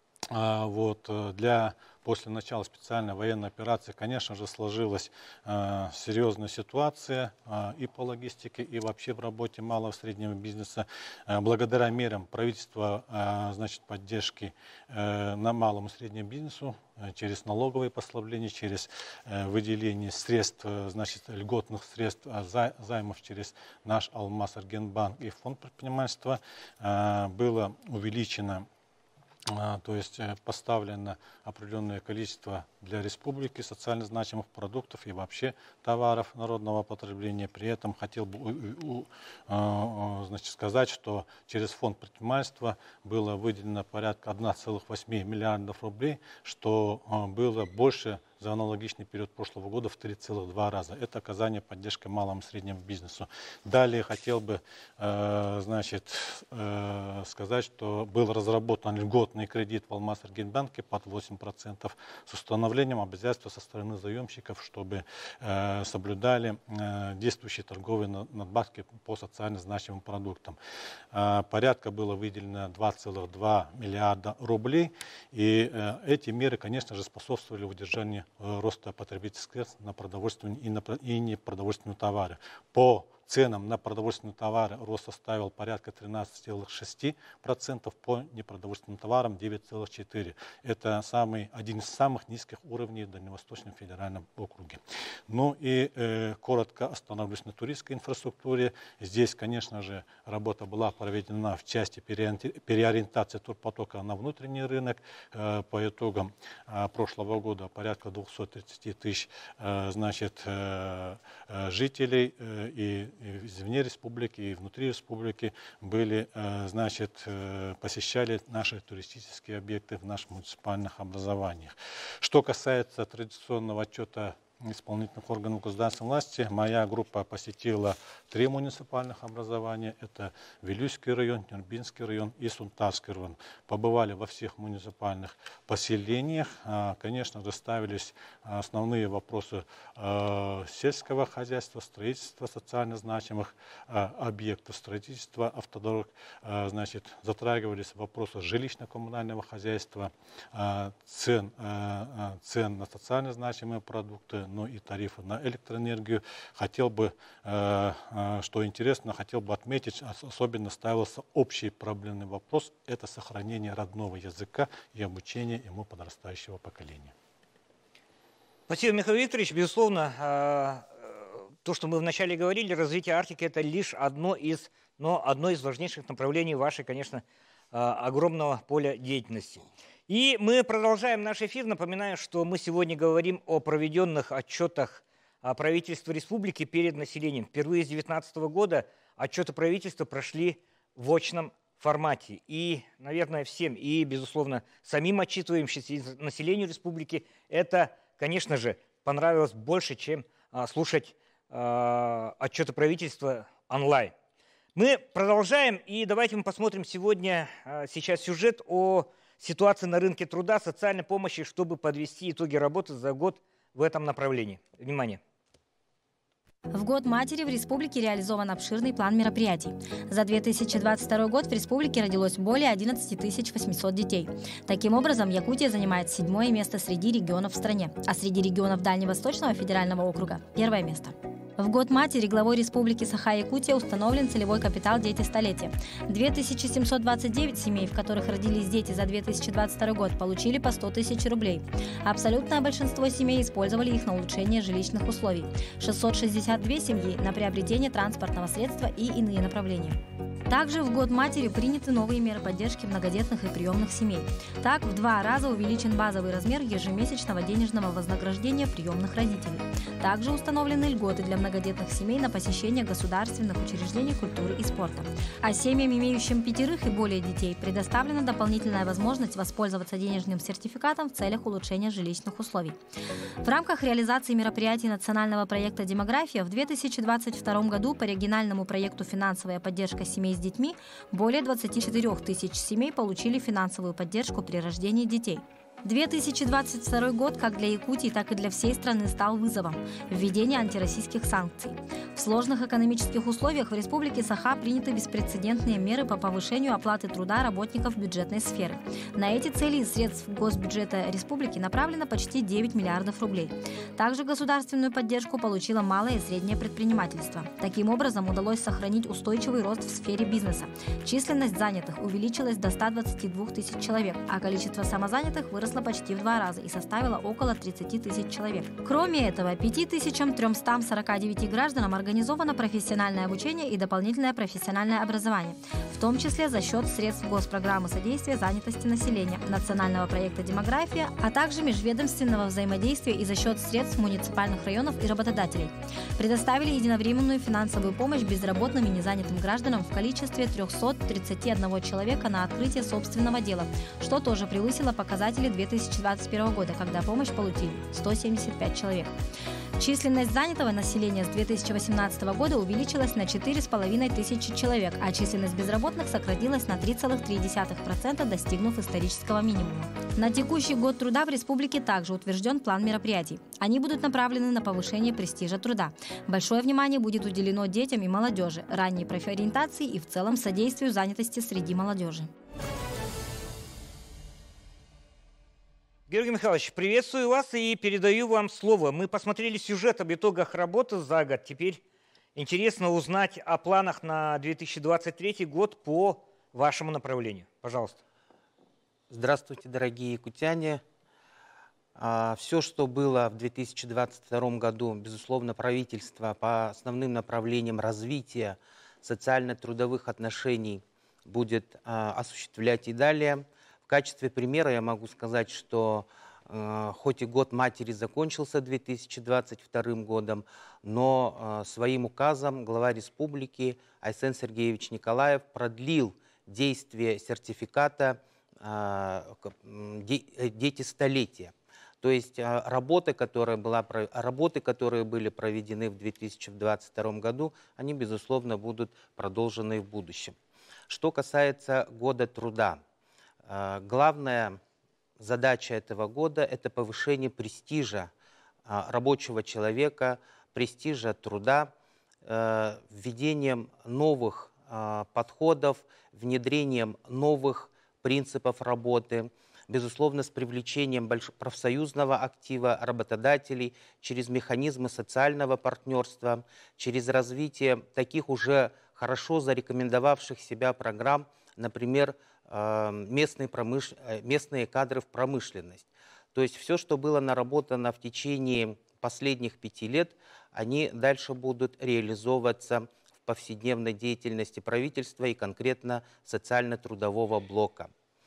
Вот, для, после начала специальной военной операции, конечно же, сложилась э, серьезная ситуация э, и по логистике, и вообще в работе малого и среднего бизнеса. Э, благодаря мерам правительства, э, значит, поддержки э, на малом и среднем бизнесу, э, через налоговые послабления, через э, выделение средств, э, значит, льготных средств, э, зай, займов через наш Алмаз-Аргенбанк и фонд предпринимательства, э, было увеличено, то есть поставлено определенное количество для республики социально значимых продуктов и вообще товаров народного потребления. При этом хотел бы, значит, сказать, что через фонд предпринимательства было выделено порядка одна целых восемь десятых миллиарда рублей, что было больше за аналогичный период прошлого года в три целых два раза. Это оказание поддержки малому и среднему бизнесу. Далее хотел бы, э, значит, э, сказать, что был разработан льготный кредит в Алмаз-Аргенбанке под восемь процентов с установлением обязательства со стороны заемщиков, чтобы э, соблюдали э, действующие торговые надбавки по социально значимым продуктам. Э, порядка было выделено два целых два миллиарда рублей, и э, эти меры, конечно же, способствовали удержанию роста потребительских цен на продовольственные и, на, и непродовольственные товары. По ценам на продовольственные товары рост составил порядка тринадцать целых шесть десятых процента, по непродовольственным товарам девять целых четыре процента. Это самый, один из самых низких уровней в Дальневосточном федеральном округе. Ну и э, коротко остановлюсь на туристской инфраструктуре. Здесь, конечно же, работа была проведена в части переориентации турпотока на внутренний рынок. Э, по итогам э, прошлого года порядка двухсот тридцати тысяч э, значит, э, э, жителей э, и извне республики и внутри республики были, значит, посещали наши туристические объекты в наших муниципальных образованиях. Что касается традиционного отчета исполнительных органов государственной власти, моя группа посетила три муниципальных образования. Это Вилюйский район, Нюрбинский район и Сунтарский район. Побывали во всех муниципальных поселениях. Конечно же, ставились основные вопросы сельского хозяйства, строительства социально значимых объектов, строительства автодорог. Значит, затрагивались вопросы жилищно-коммунального хозяйства, цен, цен на социально значимые продукты, но и тарифы на электроэнергию. Хотел бы, что интересно, хотел бы отметить, особенно ставился общий проблемный вопрос, это сохранение родного языка и обучение ему подрастающего поколения. Спасибо, Михаил Викторович. Безусловно, то, что мы вначале говорили, развитие Арктики – это лишь одно из, но одно из важнейших направлений вашей, конечно, огромного поля деятельности. И мы продолжаем наш эфир. Напоминаю, что мы сегодня говорим о проведенных отчетах правительства республики перед населением. Впервые с две тысячи девятнадцатого года отчеты правительства прошли в очном формате. И, наверное, всем, и, безусловно, самим отчитываемся и населению республики, это, конечно же, понравилось больше, чем а, слушать а, отчеты правительства онлайн. Мы продолжаем, и давайте мы посмотрим сегодня, а, сейчас сюжет о ситуации на рынке труда, социальной помощи, чтобы подвести итоги работы за год в этом направлении. Внимание! В год матери в республике реализован обширный план мероприятий. За две тысячи двадцать второй год в республике родилось более одиннадцати тысяч восьмисот детей. Таким образом, Якутия занимает седьмое место среди регионов в стране, а среди регионов Дальневосточного федерального округа – первое место. В год матери главой Республики Саха-Якутия установлен целевой капитал «Дети столетия». две тысячи семьсот двадцать девять семей, в которых родились дети за две тысячи двадцать второй год, получили по сто тысяч рублей. Абсолютное большинство семей использовали их на улучшение жилищных условий. шестьсот шестьдесят две семьи на приобретение транспортного средства и иные направления. Также в год матери приняты новые меры поддержки многодетных и приемных семей. Так, в два раза увеличен базовый размер ежемесячного денежного вознаграждения приемных родителей. Также установлены льготы для многодетных семей на посещение государственных учреждений культуры и спорта. А семьям, имеющим пятерых и более детей, предоставлена дополнительная возможность воспользоваться денежным сертификатом в целях улучшения жилищных условий. В рамках реализации мероприятий национального проекта «Демография» в две тысячи двадцать втором году по региональному проекту «Финансовая поддержка семей с детьми» более двадцати четырёх тысяч семей получили финансовую поддержку при рождении детей. две тысячи двадцать второй год как для Якутии, так и для всей страны стал вызовом – введение антироссийских санкций. В сложных экономических условиях в Республике Саха приняты беспрецедентные меры по повышению оплаты труда работников бюджетной сферы. На эти цели из средств госбюджета республики направлено почти девять миллиардов рублей. Также государственную поддержку получило малое и среднее предпринимательство. Таким образом, удалось сохранить устойчивый рост в сфере бизнеса. Численность занятых увеличилась до ста двадцати двух тысяч человек, а количество самозанятых выросло почти в два раза и составила около тридцати тысяч человек. Кроме этого, пяти тысячам трёмстам сорока девяти гражданам организовано профессиональное обучение и дополнительное профессиональное образование, в том числе за счет средств госпрограммы содействия занятости населения, национального проекта «Демография», а также межведомственного взаимодействия и за счет средств муниципальных районов и работодателей. Предоставили единовременную финансовую помощь безработным и незанятым гражданам в количестве трёхсот тридцати одного человека на открытие собственного дела, что тоже превысило показатели две тысячи двадцать первого года, когда помощь получили сто семьдесят пять человек. Численность занятого населения с две тысячи восемнадцатого года увеличилась на четыре с половиной тысячи человек, а численность безработных сократилась на три целых три десятых процента, достигнув исторического минимума. На текущий год труда в республике также утвержден план мероприятий. Они будут направлены на повышение престижа труда. Большое внимание будет уделено детям и молодежи, ранней профориентации и в целом содействию занятости среди молодежи. Георгий Михайлович, приветствую вас и передаю вам слово. Мы посмотрели сюжет об итогах работы за год. Теперь интересно узнать о планах на две тысячи двадцать третий год по вашему направлению. Пожалуйста. Здравствуйте, дорогие якутяне. Все, что было в две тысячи двадцать втором году, безусловно, правительство по основным направлениям развития социально-трудовых отношений будет осуществлять и далее. В качестве примера я могу сказать, что э, хоть и год матери закончился две тысячи двадцать вторым годом, но э, своим указом глава республики Айсен Сергеевич Николаев продлил действие сертификата э, «Дети столетия». То есть э, работы, которые была, работы, которые были проведены в две тысячи двадцать втором году, они, безусловно, будут продолжены в будущем. Что касается года труда. Главная задача этого года – это повышение престижа рабочего человека, престижа труда, введением новых подходов, внедрением новых принципов работы. безусловно, с привлечением профсоюзного актива работодателей, через механизмы социального партнерства, через развитие таких уже хорошо зарекомендовавших себя программ, например, местные, промыш... местные кадры в промышленность. То есть все, что было наработано в течение последних пяти лет, они дальше будут реализовываться в повседневной деятельности правительства и конкретно социально-трудового блока.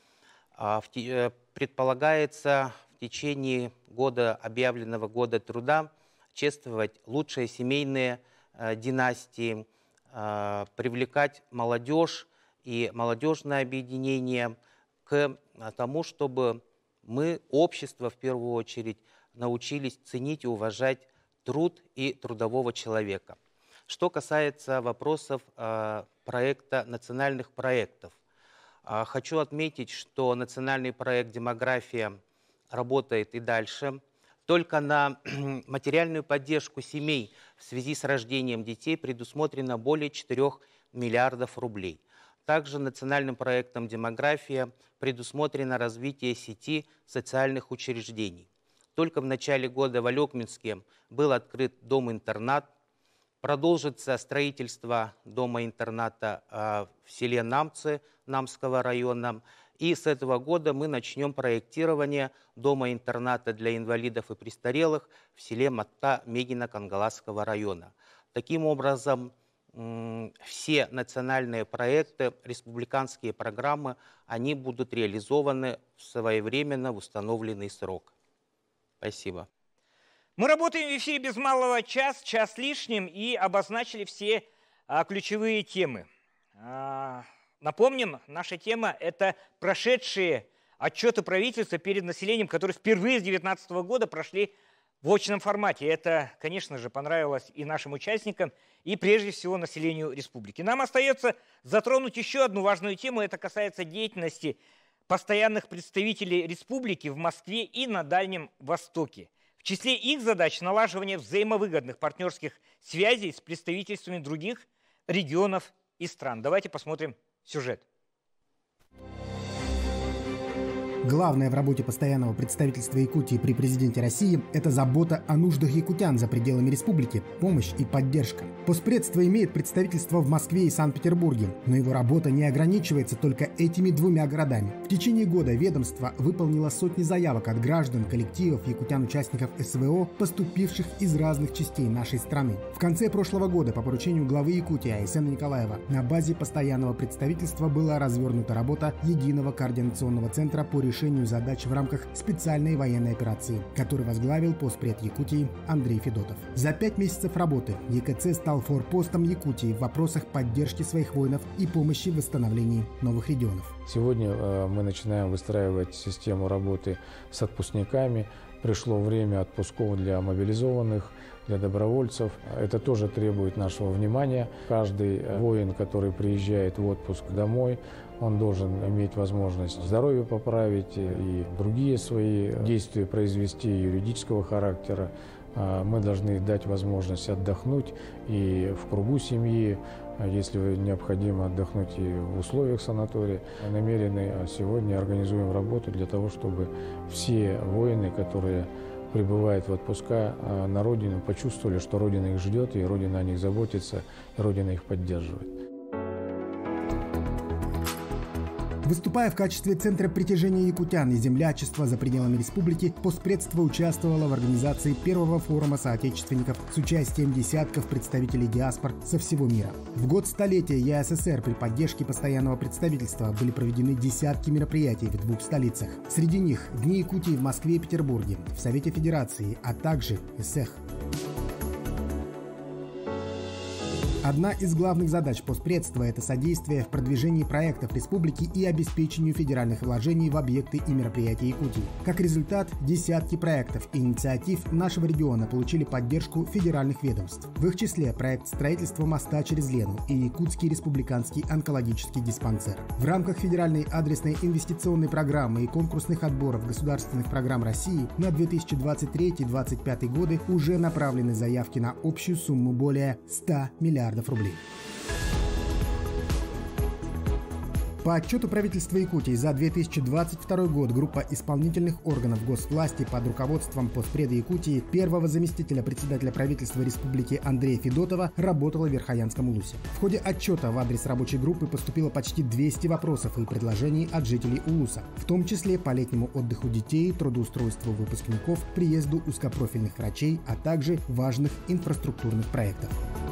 Предполагается в течение года, объявленного года труда, чествовать лучшие семейные династии, привлекать молодежь и молодежное объединение к тому, чтобы мы, общество в первую очередь, научились ценить и уважать труд и трудового человека. Что касается вопросов э, проекта, национальных проектов, э, хочу отметить, что национальный проект «Демография» работает и дальше. Только на материальную поддержку семей в связи с рождением детей предусмотрено более четырёх миллиардов рублей. Также национальным проектом «Демография» предусмотрено развитие сети социальных учреждений. Только в начале года в Алекминске был открыт дом-интернат. Продолжится строительство дома-интерната э, в селе Намцы Намского района. И с этого года мы начнем проектирование дома-интерната для инвалидов и престарелых в селе Матта Мегина Кангаласского района. Таким образом, все национальные проекты, республиканские программы, они будут реализованы своевременно в установленный срок. Спасибо. Мы работаем в эфире без малого час, час лишним и обозначили все а, ключевые темы. А, напомним, наша тема – это прошедшие отчеты правительства перед населением, которые впервые с две тысячи девятнадцатого года прошли в очном формате. Это, конечно же, понравилось и нашим участникам, и прежде всего населению республики. Нам остается затронуть еще одну важную тему. Это касается деятельности постоянных представителей республики в Москве и на Дальнем Востоке. В числе их задач налаживание взаимовыгодных партнерских связей с представительствами других регионов и стран. Давайте посмотрим сюжет. Главное в работе постоянного представительства Якутии при президенте России – это забота о нуждах якутян за пределами республики, помощь и поддержка. Постпредство имеет представительство в Москве и Санкт-Петербурге, но его работа не ограничивается только этими двумя городами. В течение года ведомство выполнило сотни заявок от граждан, коллективов, якутян-участников СВО, поступивших из разных частей нашей страны. В конце прошлого года по поручению главы Якутии Айсена Николаева на базе постоянного представительства была развернута работа Единого координационного центра по решению решению задач в рамках специальной военной операции, который возглавил постпред Якутии Андрей Федотов. За пять месяцев работы ЕКЦ стал форпостом Якутии в вопросах поддержки своих воинов и помощи в восстановлении новых регионов. Сегодня э, мы начинаем выстраивать систему работы с отпускниками. Пришло время отпусков для мобилизованных, для добровольцев. Это тоже требует нашего внимания. Каждый воин, который приезжает в отпуск домой, он должен иметь возможность здоровье поправить и другие свои действия произвести юридического характера. Мы должны дать возможность отдохнуть и в кругу семьи, если необходимо отдохнуть и в условиях санатория. Мы намерены сегодня организуем работу для того, чтобы все воины, которые прибывают в отпуска на родину, почувствовали, что Родина их ждет, и Родина о них заботится, и Родина их поддерживает. Выступая в качестве центра притяжения якутян и землячества за пределами республики, постпредство участвовало в организации первого форума соотечественников с участием десятков представителей диаспор со всего мира. В год столетия ЕАССР при поддержке постоянного представительства были проведены десятки мероприятий в двух столицах. Среди них Дни Якутии в Москве и Петербурге, в Совете Федерации, а также ЭСЭХ. Одна из главных задач постпредства – это содействие в продвижении проектов республики и обеспечению федеральных вложений в объекты и мероприятия Якутии. Как результат, десятки проектов и инициатив нашего региона получили поддержку федеральных ведомств. В их числе проект строительства моста через Лену и Якутский республиканский онкологический диспансер. В рамках федеральной адресной инвестиционной программы и конкурсных отборов государственных программ России на две тысячи двадцать третий — две тысячи двадцать пятый годы уже направлены заявки на общую сумму более ста миллиардов рублей. По отчету правительства Якутии за две тысячи двадцать второй год группа исполнительных органов госвласти под руководством Поспреда Якутии первого заместителя председателя правительства республики Андрея Федотова работала в Верхоянском Улусе. В ходе отчета в адрес рабочей группы поступило почти двести вопросов и предложений от жителей Улуса, в том числе по летнему отдыху детей, трудоустройству выпускников, приезду узкопрофильных врачей, а также важных инфраструктурных проектов.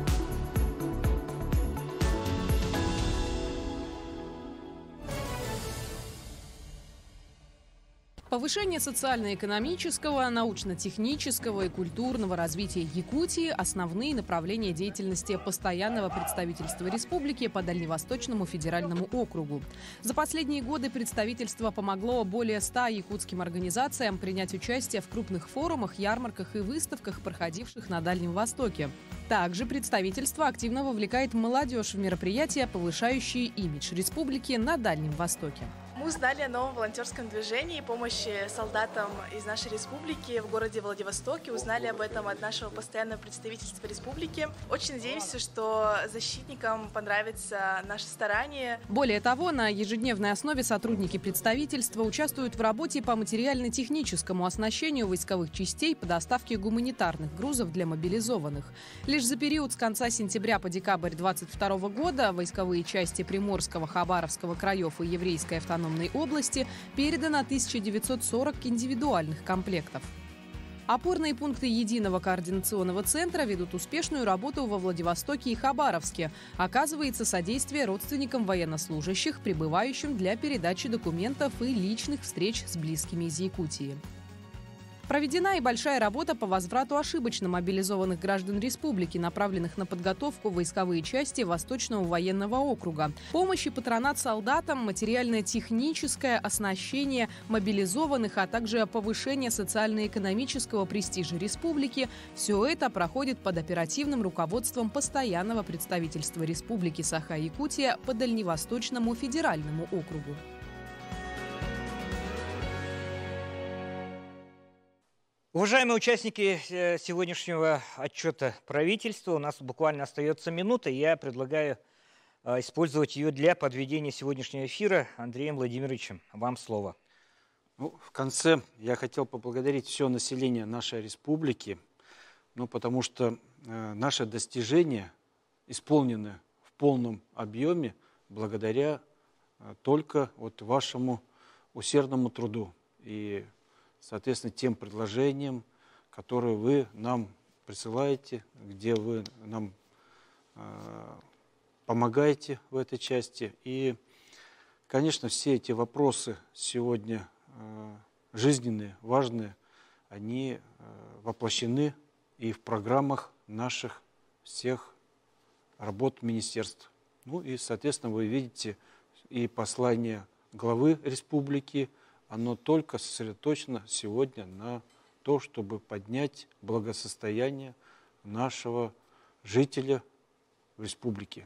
Повышение социально-экономического, научно-технического и культурного развития Якутии – основные направления деятельности постоянного представительства республики по Дальневосточному федеральному округу. За последние годы представительство помогло более ста якутским организациям принять участие в крупных форумах, ярмарках и выставках, проходивших на Дальнем Востоке. Также представительство активно вовлекает молодежь в мероприятия, повышающие имидж республики на Дальнем Востоке. Мы узнали о новом волонтерском движении помощи солдатам из нашей республики в городе Владивостоке. Узнали об этом от нашего постоянного представительства республики. Очень надеемся, что защитникам понравится наше старание. Более того, на ежедневной основе сотрудники представительства участвуют в работе по материально-техническому оснащению войсковых частей по доставке гуманитарных грузов для мобилизованных. Лишь за период с конца сентября по декабрь две тысячи двадцать второго года войсковые части Приморского, Хабаровского краев и Еврейской автономной области передано тысяча девятьсот сорок индивидуальных комплектов. Опорные пункты Единого координационного центра ведут успешную работу во Владивостоке и Хабаровске. Оказывается содействие родственникам военнослужащих, прибывающим для передачи документов и личных встреч с близкими из Якутии. Проведена и большая работа по возврату ошибочно мобилизованных граждан республики, направленных на подготовку в войсковые части Восточного военного округа. Помощь и патронат солдатам, материально-техническое оснащение мобилизованных, а также повышение социально-экономического престижа республики – все это проходит под оперативным руководством постоянного представительства Республики Саха-Якутия по Дальневосточному федеральному округу. Уважаемые участники сегодняшнего отчета правительства, у нас буквально остается минута. Я предлагаю использовать ее для подведения сегодняшнего эфира. Андреем Владимировичем, вам слово. Ну, в конце я хотел поблагодарить все население нашей республики, ну, потому что э, наши достижения исполнены в полном объеме благодаря э, только вот вашему усердному труду и соответственно, тем предложениям, которые вы нам присылаете, где вы нам э, помогаете в этой части. И, конечно, все эти вопросы сегодня э, жизненные, важные, они э, воплощены и в программах наших всех работ министерств. Ну и, соответственно, вы видите и послание главы республики, оно только сосредоточено сегодня на то, чтобы поднять благосостояние нашего жителя в республике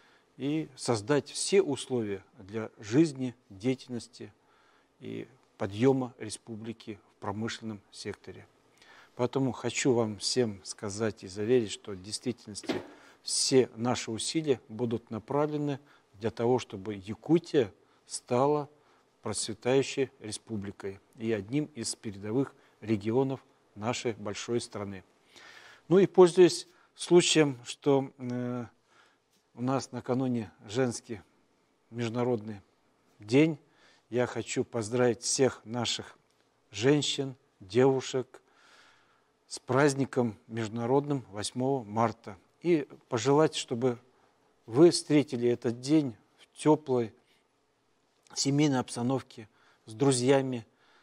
и создать все условия для жизни, деятельности и подъема республики в промышленном секторе. Поэтому хочу вам всем сказать и заверить, что в действительности все наши усилия будут направлены для того, чтобы Якутия стала процветающей республикой и одним из передовых регионов нашей большой страны. Ну и пользуясь случаем, что э, у нас накануне женский международный день, я хочу поздравить всех наших женщин, девушек с праздником международным восьмого марта. И пожелать, чтобы вы встретили этот день в теплой семейной обстановке, с друзьями,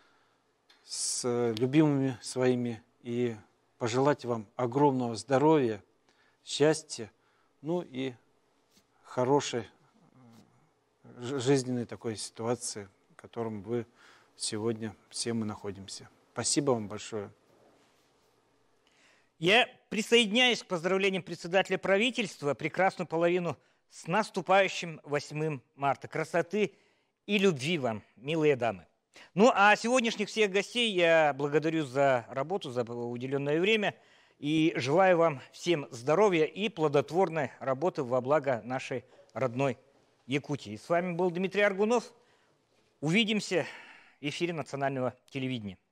с любимыми своими. И пожелать вам огромного здоровья, счастья, ну и хорошей жизненной такой ситуации, в котором вы сегодня все мы находимся. Спасибо вам большое. Я присоединяюсь к поздравлениям председателя правительства, прекрасную половину с наступающим восьмым марта. Красоты и любви вам, милые дамы. Ну, а сегодняшних всех гостей я благодарю за работу, за уделенное время и желаю вам всем здоровья и плодотворной работы во благо нашей родной Якутии. С вами был Дмитрий Аргунов. Увидимся в эфире национального телевидения.